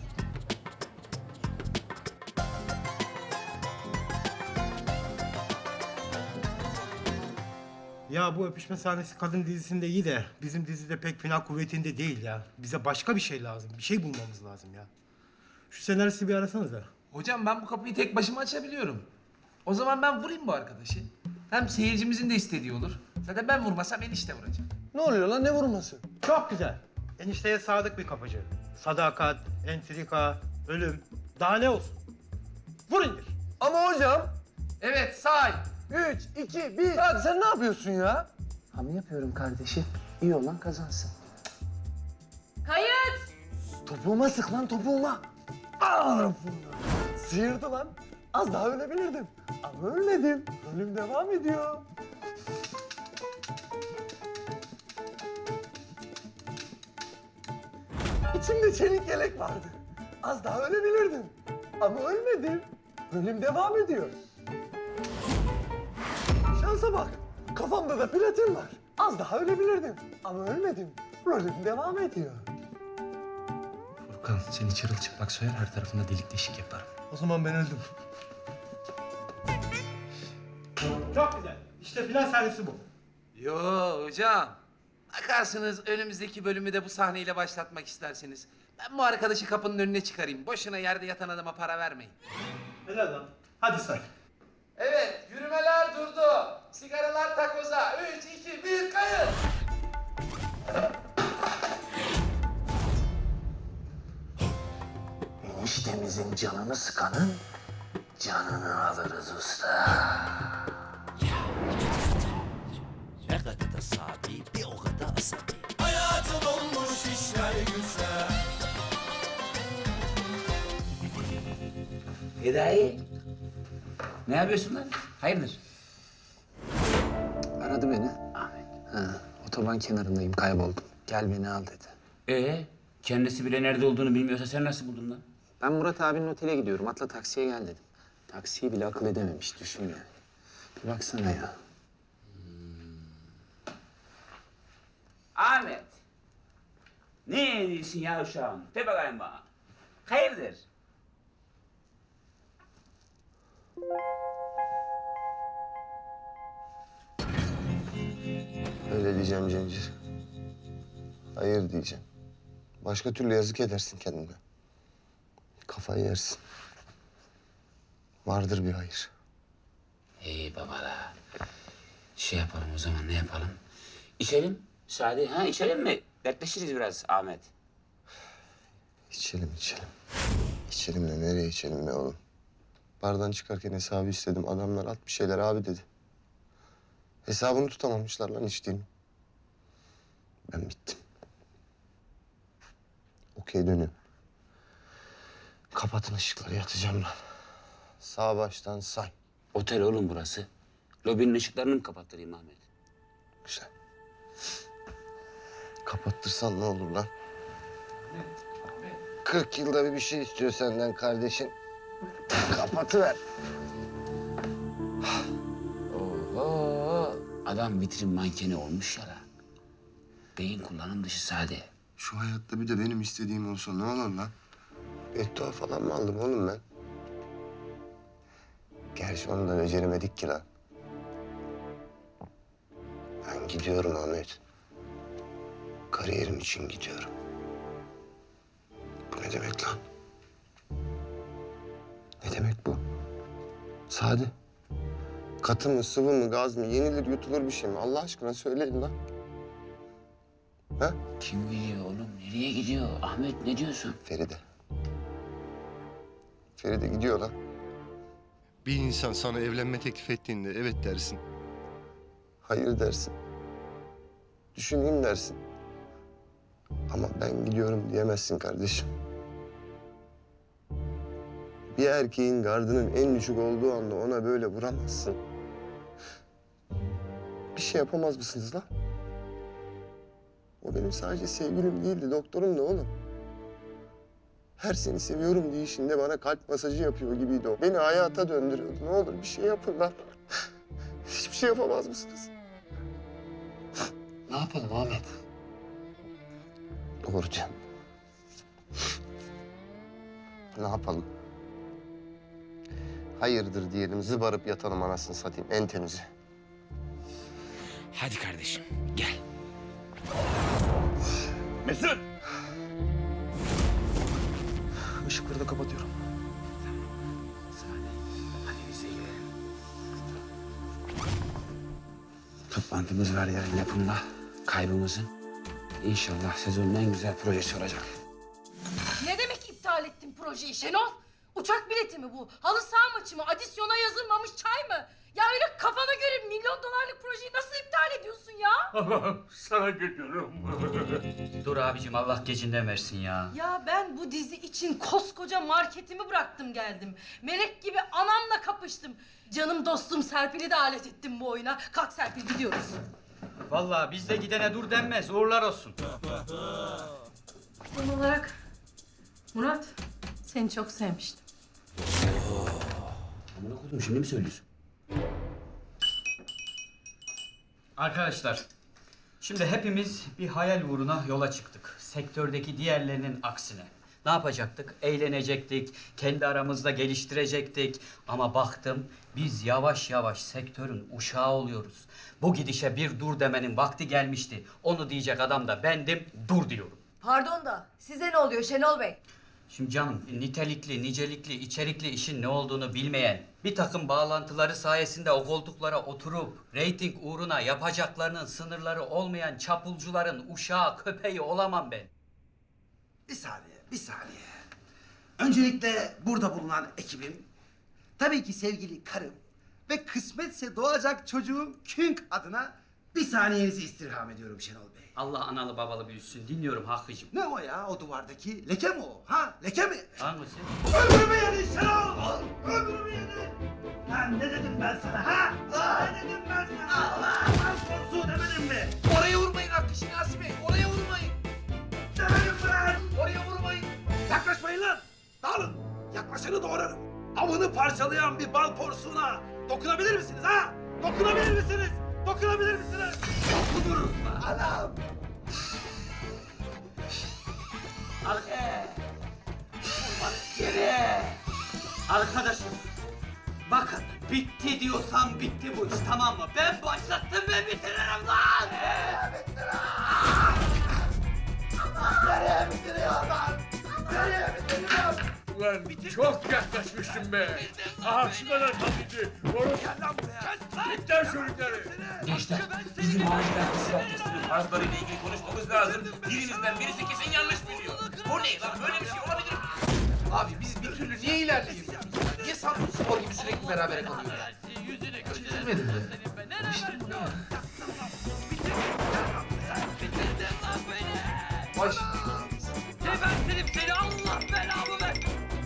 Ya bu öpüşme sahnesi kadın dizisinde iyi de bizim dizide pek final kuvvetinde değil ya. Bize başka bir şey lazım. Bir şey bulmamız lazım ya. Şu senaristi bir arasanıza. Hocam ben bu kapıyı tek başıma açabiliyorum. O zaman ben vurayım bu arkadaşı. Hem seyircimizin de istediği olur. Zaten ben vurmasam enişte vuracak. Ne oluyor lan, ne vurması? Çok güzel. Enişteye sadık bir kapıcı. Sadakat, entrika, ölüm. Daha ne olsun? Vur indir. Ama hocam. Evet say. 3, 2, 1. Hadi sen ne yapıyorsun ya? Hamı yapıyorum kardeşim. İyi olan kazansın. Kayıt! Topuğuma sık lan, topuğuma. Sıyırdı lan. Az daha ölebilirdim. Ama ölmedim. Ölüm devam ediyor. İçimde çelik yelek vardı. Az daha ölebilirdim. Ama ölmedim. Ölüm devam ediyor. Şansa bak. Kafamda da platin var. Az daha ölebilirdim. Ama ölmedim. Ölüm devam ediyor. Furkan seni çırılçıplak soyar, her tarafında delik deşik yaparım. O zaman ben öldüm. Çok güzel. İşte final sahnesi bu. Yo hocam. Bakarsınız önümüzdeki bölümü de bu sahneyle başlatmak isterseniz. Ben bu arkadaşı kapının önüne çıkarayım. Boşuna yerde yatan adama para vermeyin. Helal lan. Hadi say. Evet, yürümeler durdu. Sigaralar takoza. 3, 2, 1, kayıt. Eniştemizin canını sıkanın canını alırız usta. Ne kadar da sabi, bir o kadar asabi. Hayatın olmuş işler güçler. Fedai. Ne yapıyorsun lan? Hayırdır? Aradı beni. Ahmet. Ha, otoban kenarındayım, kayboldum. Gel beni al dedi. Kendisi bile nerede olduğunu bilmiyorsa sen nasıl buldun lan? Ben Murat abinin otele gidiyorum. Atla taksiye gel dedim. Taksiyi bile akıl edememiş, düşün yani. Bir baksana ya. Ahmet. Ne diyorsun ya uşağım? De bakayım bana. Hayırdır? Öyle diyeceğim Cemcir. Hayır diyeceğim. Başka türlü yazık edersin kendine. Kafayı yersin. Vardır bir hayır. İyi babala. Şey yapalım o zaman, ne yapalım? İçelim. Sade, ha içelim mi? Dertleşiriz biraz Ahmet. İçelim. İçelim de nereye içelim be oğlum? Bardan çıkarken hesabı istedim. Adamlar at bir şeyler abi dedi. Hesabını tutamamışlar lan içtiğimi. Ben bittim. Okey dönüyorum. Kapatın ışıkları, yatacağım ben. Sağ baştan say. Otel oğlum burası. Lobinin ışıklarını mı kapattırayım Ahmet? Güzel. Kapattırsan ne olur lan? 40 yılda bir şey istiyor senden kardeşin. Kapatıver. Oho! Adam vitrin mankeni olmuş ya lan. Beyin kullanım dışı sade. Şu hayatta bir de benim istediğim olsa ne olur lan? Beddua falan mı aldım oğlum ben? Gerçi onu da beceremedik ki lan. Ben gidiyorum Ahmet. Kariyerim için gidiyorum. Bu ne demek lan? Ne demek bu? Sade. Katı mı, sıvı mı, gaz mı, yenilir, yutulur bir şey mi? Allah aşkına söyleyin lan. Ha? Kim gidiyor oğlum? Nereye gidiyor? Ahmet ne diyorsun? Feride. Feride gidiyor lan. Bir insan sana evlenme teklif ettiğinde evet dersin. Hayır dersin. Düşüneyim dersin. Ama ben gidiyorum diyemezsin kardeşim. Bir erkeğin gardının en düşük olduğu anda ona böyle vuramazsın. Bir şey yapamaz mısınız lan? O benim sadece sevgilim değildi, doktorum da oğlum. Her seni seviyorum deyişinde bana kalp masajı yapıyor gibiydi o. Beni hayata döndürüyordu. Ne olur bir şey yapın lan. Hiçbir şey yapamaz mısınız? Ne yapalım Ahmet? Doğru diyorsun. Ne yapalım? Hayırdır diyelim, zıbarıp yatalım anasını satayım, en temizi. Hadi kardeşim, gel. Mesut! Işıkları da kapatıyorum. Hadi biz de gidelim. Toplantımız var yarın yapımla. Kaybımızın. İnşallah sezonun en güzel projesi olacak. Ne demek iptal ettin projeyi Şenol? Uçak bileti mi bu? Halı saha maçı mı? Adisyona yazılmamış çay mı? Ya öyle kafana göre milyon dolarlık projeyi nasıl iptal ediyorsun ya? Sana geliyorum. Dur abicim Allah gecinden versin ya. Ya ben bu dizi için koskoca marketimi bıraktım geldim. Melek gibi anamla kapıştım. Canım dostum Serpil'i de alet ettim bu oyuna. Kalk Serpil gidiyoruz. Vallahi bizde gidene dur denmez uğurlar olsun. Son olarak Murat seni çok sevmiştim. Amına koydum şimdi mi söylüyorsun? Arkadaşlar, şimdi hepimiz bir hayal uğruna yola çıktık. Sektördeki diğerlerinin aksine. Ne yapacaktık? Eğlenecektik, kendi aramızda geliştirecektik. Ama baktım biz yavaş yavaş sektörün uşağı oluyoruz. Bu gidişe bir dur demenin vakti gelmişti. Onu diyecek adam da bendim, dur diyorum. Pardon da size ne oluyor Şenol Bey? Şimdi canım nitelikli, nicelikli, içerikli işin ne olduğunu bilmeyen, bir takım bağlantıları sayesinde o koltuklara oturup reyting uğruna yapacaklarının sınırları olmayan çapulcuların uşağı, köpeği olamam ben. Bir saniye. Öncelikle burada bulunan ekibim, tabii ki sevgili karım ve kısmetse doğacak çocuğum Künk adına bir saniyenizi istirham ediyorum Şenol Bey. Allah analı babalı büyüsün. Dinliyorum Hakkı'cığım. Ne o ya? O duvardaki leke mi o? Ha? Leke mi? Hangisi? Ömrümü yedin Şenol! Ömrümü yedin! Lan ne dedim ben sana ha? Ne dedim ben sana? Allah! Su demedim mi? Oraya vurmayın Hakkı Şinasi Bey. Oraya vurmayın. Demedim mi lan? Oraya vurmayın. Yaklaşmayın lan! Dağılın! Yaklaşanı doğrarım. Avını parçalayan bir bal porsuğuna dokunabilir misiniz ha? Dokunabilir misiniz? Dokunabilir misiniz? Dokunuruz lan! Anam! Geri! Arkadaşım, bakın bitti diyorsam bitti bu iş, tamam mı? Ben başlattım ve bitiririm lan! Nereye bitiriyor lan? Nereye bitiriyor? Ulan çok yaklaşmıştım be. Aha şu kadar kalıydı. Bitter çocukları. Gençler, bizim acilen silah testinin tarzlarıyla ilgili konuşmamız lazım. Birinizden birisi kesin yanlış biliyor. Bu ne lan? Böyle bir şey olabilir mi? Abi biz bir türlü niye ilerleyelim? Niye Samsun Spor gibi sürekli berabere kalıyoruz? Çizilmedi mi? İşte bu ne ya? Baş. Gebertirim seni, Allah belamı ver.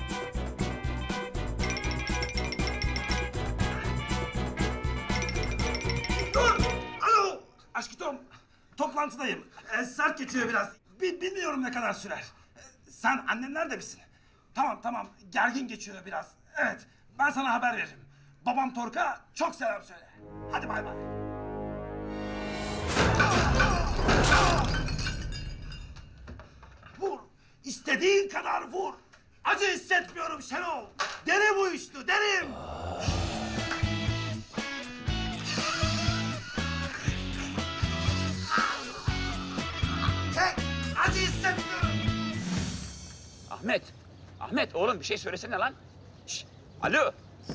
Dur! Alo! Aşkım, toplantıdayım. Sert geçiyor biraz. Bilmiyorum ne kadar sürer. Sen annenlerde misin? Tamam. Gergin geçiyor biraz. Evet, ben sana haber veririm. Babam Tork'a çok selam söyle. Hadi bay bay. Vur! İstediğin kadar vur! Acı hissetmiyorum Şenol! Derim uyuştu, derim! Çek! Acı hissetmiyorum! Ahmet oğlum bir şey söylesene lan. Şişt, alo.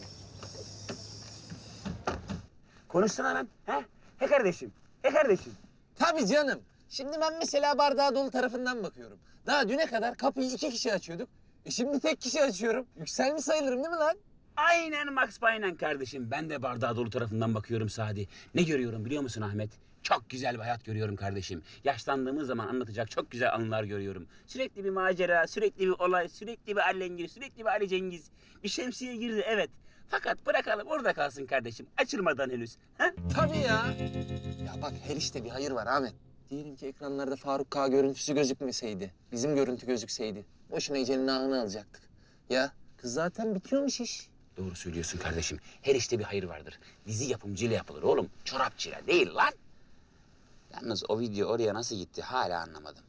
Konuşsana lan. He kardeşim. Tabii canım. Şimdi ben mesela bardağı dolu tarafından bakıyorum. Daha düne kadar kapıyı 2 kişi açıyorduk. Şimdi tek kişi açıyorum. Yükselmiş sayılırım değil mi lan? Aynen Max Payne'en kardeşim. Ben de bardağı dolu tarafından bakıyorum Sadi. Ne görüyorum biliyor musun Ahmet? Çok güzel bir hayat görüyorum kardeşim. Yaşlandığımız zaman anlatacak çok güzel anılar görüyorum. Sürekli bir macera, sürekli bir olay, sürekli bir Allengir, sürekli bir Ali Cengiz. Bir şemsiye girdi evet. Fakat bırakalım orada kalsın kardeşim. Açılmadan henüz. Ha? Tabii ya. Ya bak her işte bir hayır var Ahmet. Diyelim ki ekranlarda Faruk K görüntüsü gözükmeseydi, bizim görüntü gözükseydi. Boşuna Ece'nin ahını alacaktık. Ya kız zaten bitiyormuş iş. Doğru söylüyorsun kardeşim. Her işte bir hayır vardır. Dizi yapımcıyla yapılır oğlum. Çorapçıyla değil lan. Yalnız o video oraya nasıl gitti hala anlamadım.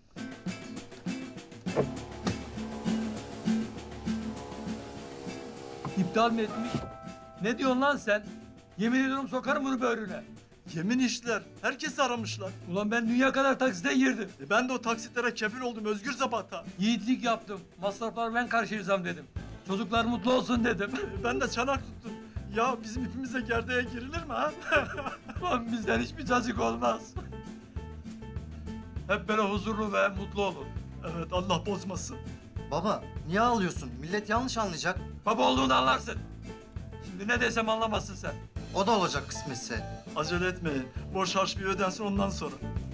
İptal mi etmiş? Ne diyorsun lan sen? Yemin ediyorum sokarım bunu böğrüne. Yemin işler. Herkesi aramışlar. Ulan ben dünya kadar taksite girdim. Ben de o taksitlere kefil oldum Özgür Zapata. Yiğitlik yaptım. Masrafları ben karşılayacağım dedim. Çocuklar mutlu olsun dedim. Ben de çanak tuttum. Ya bizim ipimize gerdeğe girilir mi ha? Ulan bizden hiçbir cacık olmaz. Hep böyle huzurlu ve mutlu olun. Evet Allah bozmasın. Baba niye ağlıyorsun? Millet yanlış anlayacak. Baba olduğunu anlarsın. Şimdi ne desem anlamazsın sen. O da olacak kısmetse. Acele etmeyin. Borç harç bir ödensin ondan sonra.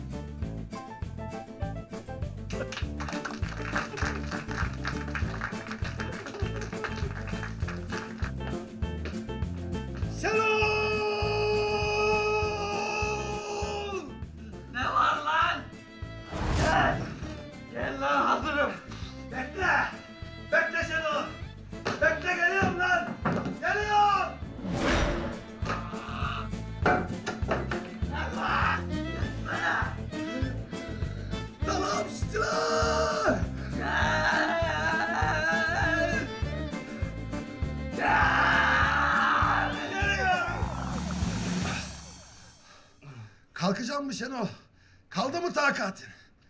Ne var lan? Gel! Gel lan hazırım. Bekle! Bekle Şenol! Bekle geliyorum lan! Geliyorum! Gel lan! Şenol? Kaldı mı takatin?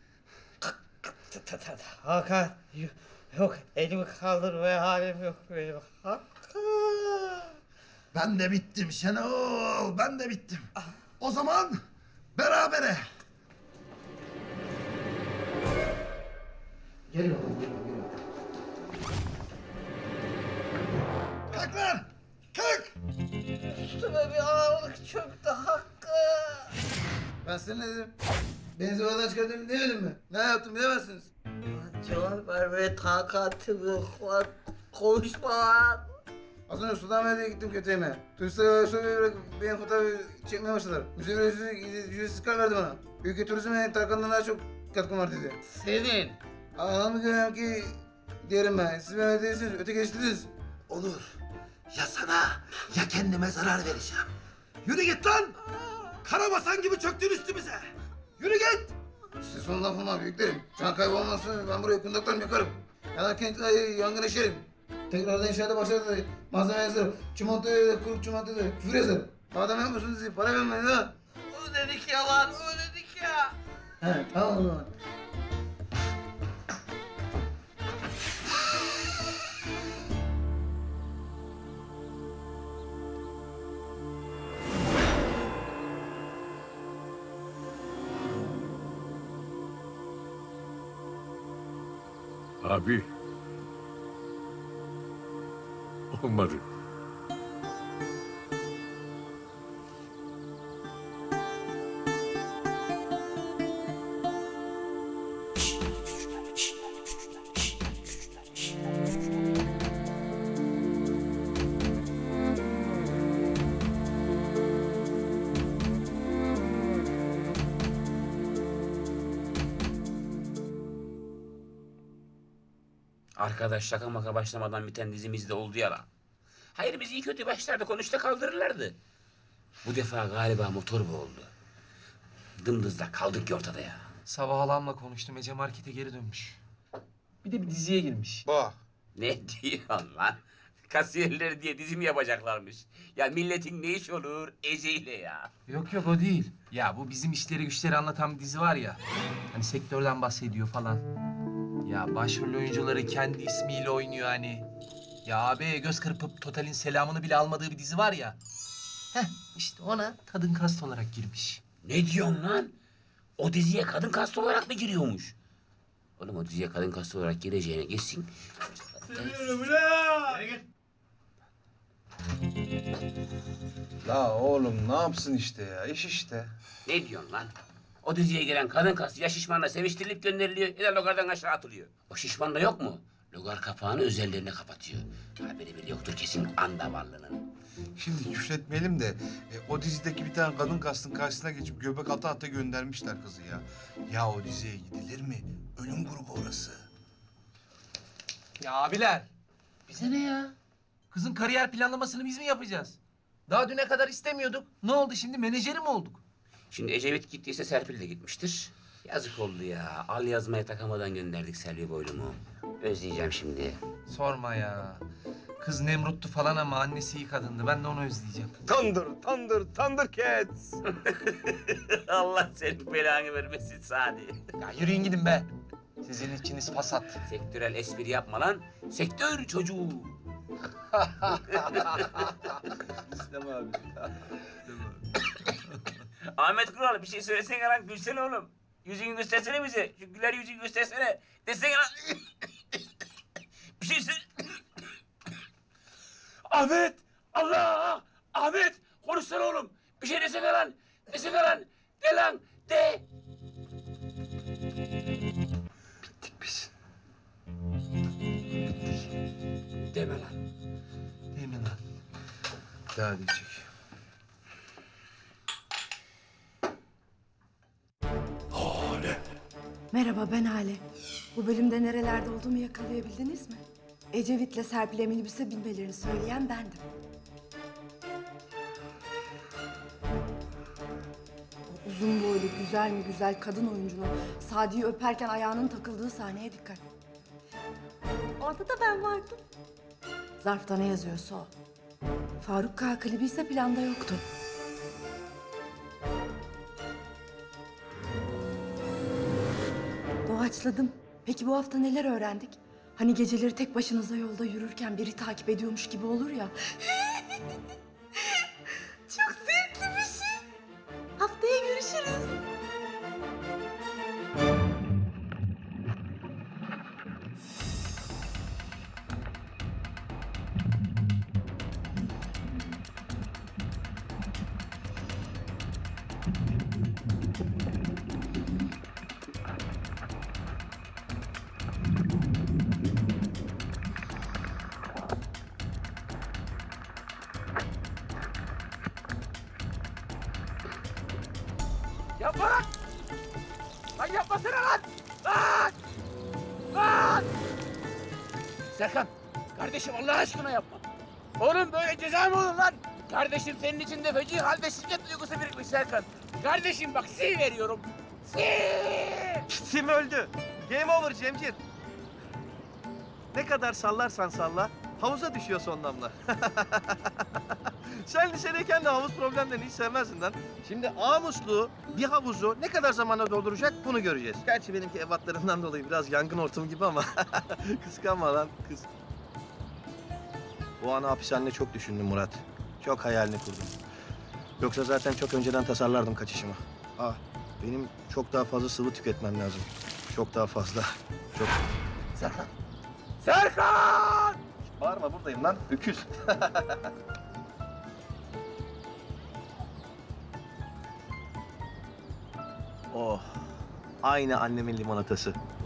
Hakan yok elimi kaldırmaya halim yok benim. Hakkı. Ben de bittim Şenol, ben de bittim. O zaman berabere. Gel bakalım, gel. Kalk lan! Kalk! Üstüme bir ağırlık çöktü Hakkı. Ben size ne dedim? Beni zorladan çıkardım demedim mi? Ne yaptım bilemezsiniz. Cevap vermeye takatim yok lan. Konuşma lan. Az önce Sultanahmet'e gittim kötüyeme. Turistler şöyle bırakıp benim fotoğrafı çekmeye başladılar. Müze ücretsiz kar verdi bana. Ülke turizme Tarkan'dan daha çok katkım var dedi. Senin. Anlamıyorum ki diyelim ben. Siz beni değilsiniz, ötekileştirdiniz. Onur, ya sana ya kendime zarar vereceğim. Yürü git lan! Karabasan gibi çöktün üstümüze. Yürü git! Size son lafım var büyüklerim. Can kaybı olmasın ben buraya kundaklarımı yakarım. Yanarken yangın eşerim. Tekrardan inşaata başladı. Malzeme yazarım. Çimentoya kuru çimentoya küfür yazarım. Madem yapmıyorsunuz siz para vermeyin ha. Ödedik ya lan ödedik ya. He tamam o zaman. Abi. Olmadı. Arkadaş şaka maka başlamadan biten dizimiz de oldu ya lan. Hayır biz iyi kötü başlarda konuşta kaldırırlardı. Bu defa galiba motor bu oldu. Dımdızda kaldık ki ortada ya. Sabah halamla konuştum. Ece markete geri dönmüş. Bir de bir diziye girmiş. Bak. Ne diyorsun lan? Kasiyerler diye dizi mi yapacaklarmış? Ya milletin ne iş olur Ece ile ya? Yok o değil. Ya bu bizim işleri güçleri anlatan bir dizi var ya. Hani sektörden bahsediyor falan. Ya başrol oyuncuları kendi ismiyle oynuyor hani. Ya abi göz kırpıp Total'in selamını bile almadığı bir dizi var ya. Heh işte ona kadın kast olarak girmiş. Ne diyorsun lan? O diziye kadın kast olarak mı giriyormuş? Oğlum o diziye kadın kast olarak gireceğine geçsin. Seviyorum ulan. La oğlum ne yapsın işte ya, iş işte. Ne diyorsun lan? O diziye giren kadın kastı ya şişmanla seviştirilip gönderiliyor ya da logardan aşağı atılıyor. O şişman da yok mu? Logar kapağını özellerine kapatıyor. Haberi bile yoktur kesin andavarlının. Şimdi küfretmeyelim de o dizideki bir tane kadın kastın karşısına geçip göbek ata göndermişler kızı ya. Ya o diziye gidilir mi? Ölüm grubu orası. Ya abiler. Bize ne ya? Kızın kariyer planlamasını biz mi yapacağız? Daha düne kadar istemiyorduk. Ne oldu şimdi menajeri mi olduk? Şimdi Ecevit gittiyse Serpil de gitmiştir. Yazık oldu ya. Al yazmaya takamadan gönderdik Selvi boylumu. Özleyeceğim şimdi. Sorma ya. Kız Nemrut'tu falan ama annesi iyi kadındı. Ben de onu özleyeceğim. Thundercats. Allah senin belanı vermesin Sadi. Ya yürüyün gidin be. Sizin içiniz fasat. Sektörel espri yapma lan. Sektör çocuğu. İstem abi. Ahmet Kural bir şey söylesene lan. Gülsene oğlum. Yüzünü göstersene bize. Şu güler yüzünü göstersene. Desene lan. Bir şey söyle. Ahmet! Allah! Ahmet! Konuşsana oğlum. Bir şey desene lan. Desene lan. De lan. De. Bittik biz. Deme lan. Deme lan. Daha diyecek. Merhaba ben Hale. Bu bölümde nerelerde olduğumu yakalayabildiniz mi? Ecevit'le Serpil'e minibüse binmelerini söyleyen bendim. O uzun boylu, güzel mi güzel kadın oyuncunun Sadi'yi öperken ayağının takıldığı sahneye dikkat. Orada da ben vardım. Zarfta ne yazıyorsa o. Faruk K klibi ise planda yoktu. Doğaçladım. Peki bu hafta neler öğrendik? Hani geceleri tek başınıza yolda yürürken biri takip ediyormuş gibi olur ya. Çok zevkli bir şey. Haftaya görüşürüz. Yapma lan! Lan yapmasana lan! Lan! Lan! Serkan, kardeşim Allah aşkına yapma. Oğlum böyle ceza mı olur lan? Kardeşim senin içinde feci halde şiddet duygusu birikmiş Serkan. Kardeşim bak sil veriyorum. Sil! Sim öldü. Game over Cemcir. Ne kadar sallarsan salla, havuza düşüyor son damla. Sen lisedeyken de havuz problemlerini hiç sevmezdin lan. Şimdi A musluğu bir havuzu ne kadar zamanda dolduracak bunu göreceğiz. Gerçi benimki ebatlarından dolayı biraz yangın ortamı gibi ama kıskanma lan kız. Bu anı hapishanede çok düşündüm Murat. Çok hayalini kurdum. Yoksa zaten çok önceden tasarlardım kaçışımı. Benim çok daha fazla sıvı tüketmem lazım. Çok daha fazla. Çok. Serkan! Serkan! Bağırma buradayım lan. Öküz. Oh. Aynı annemin limonatası.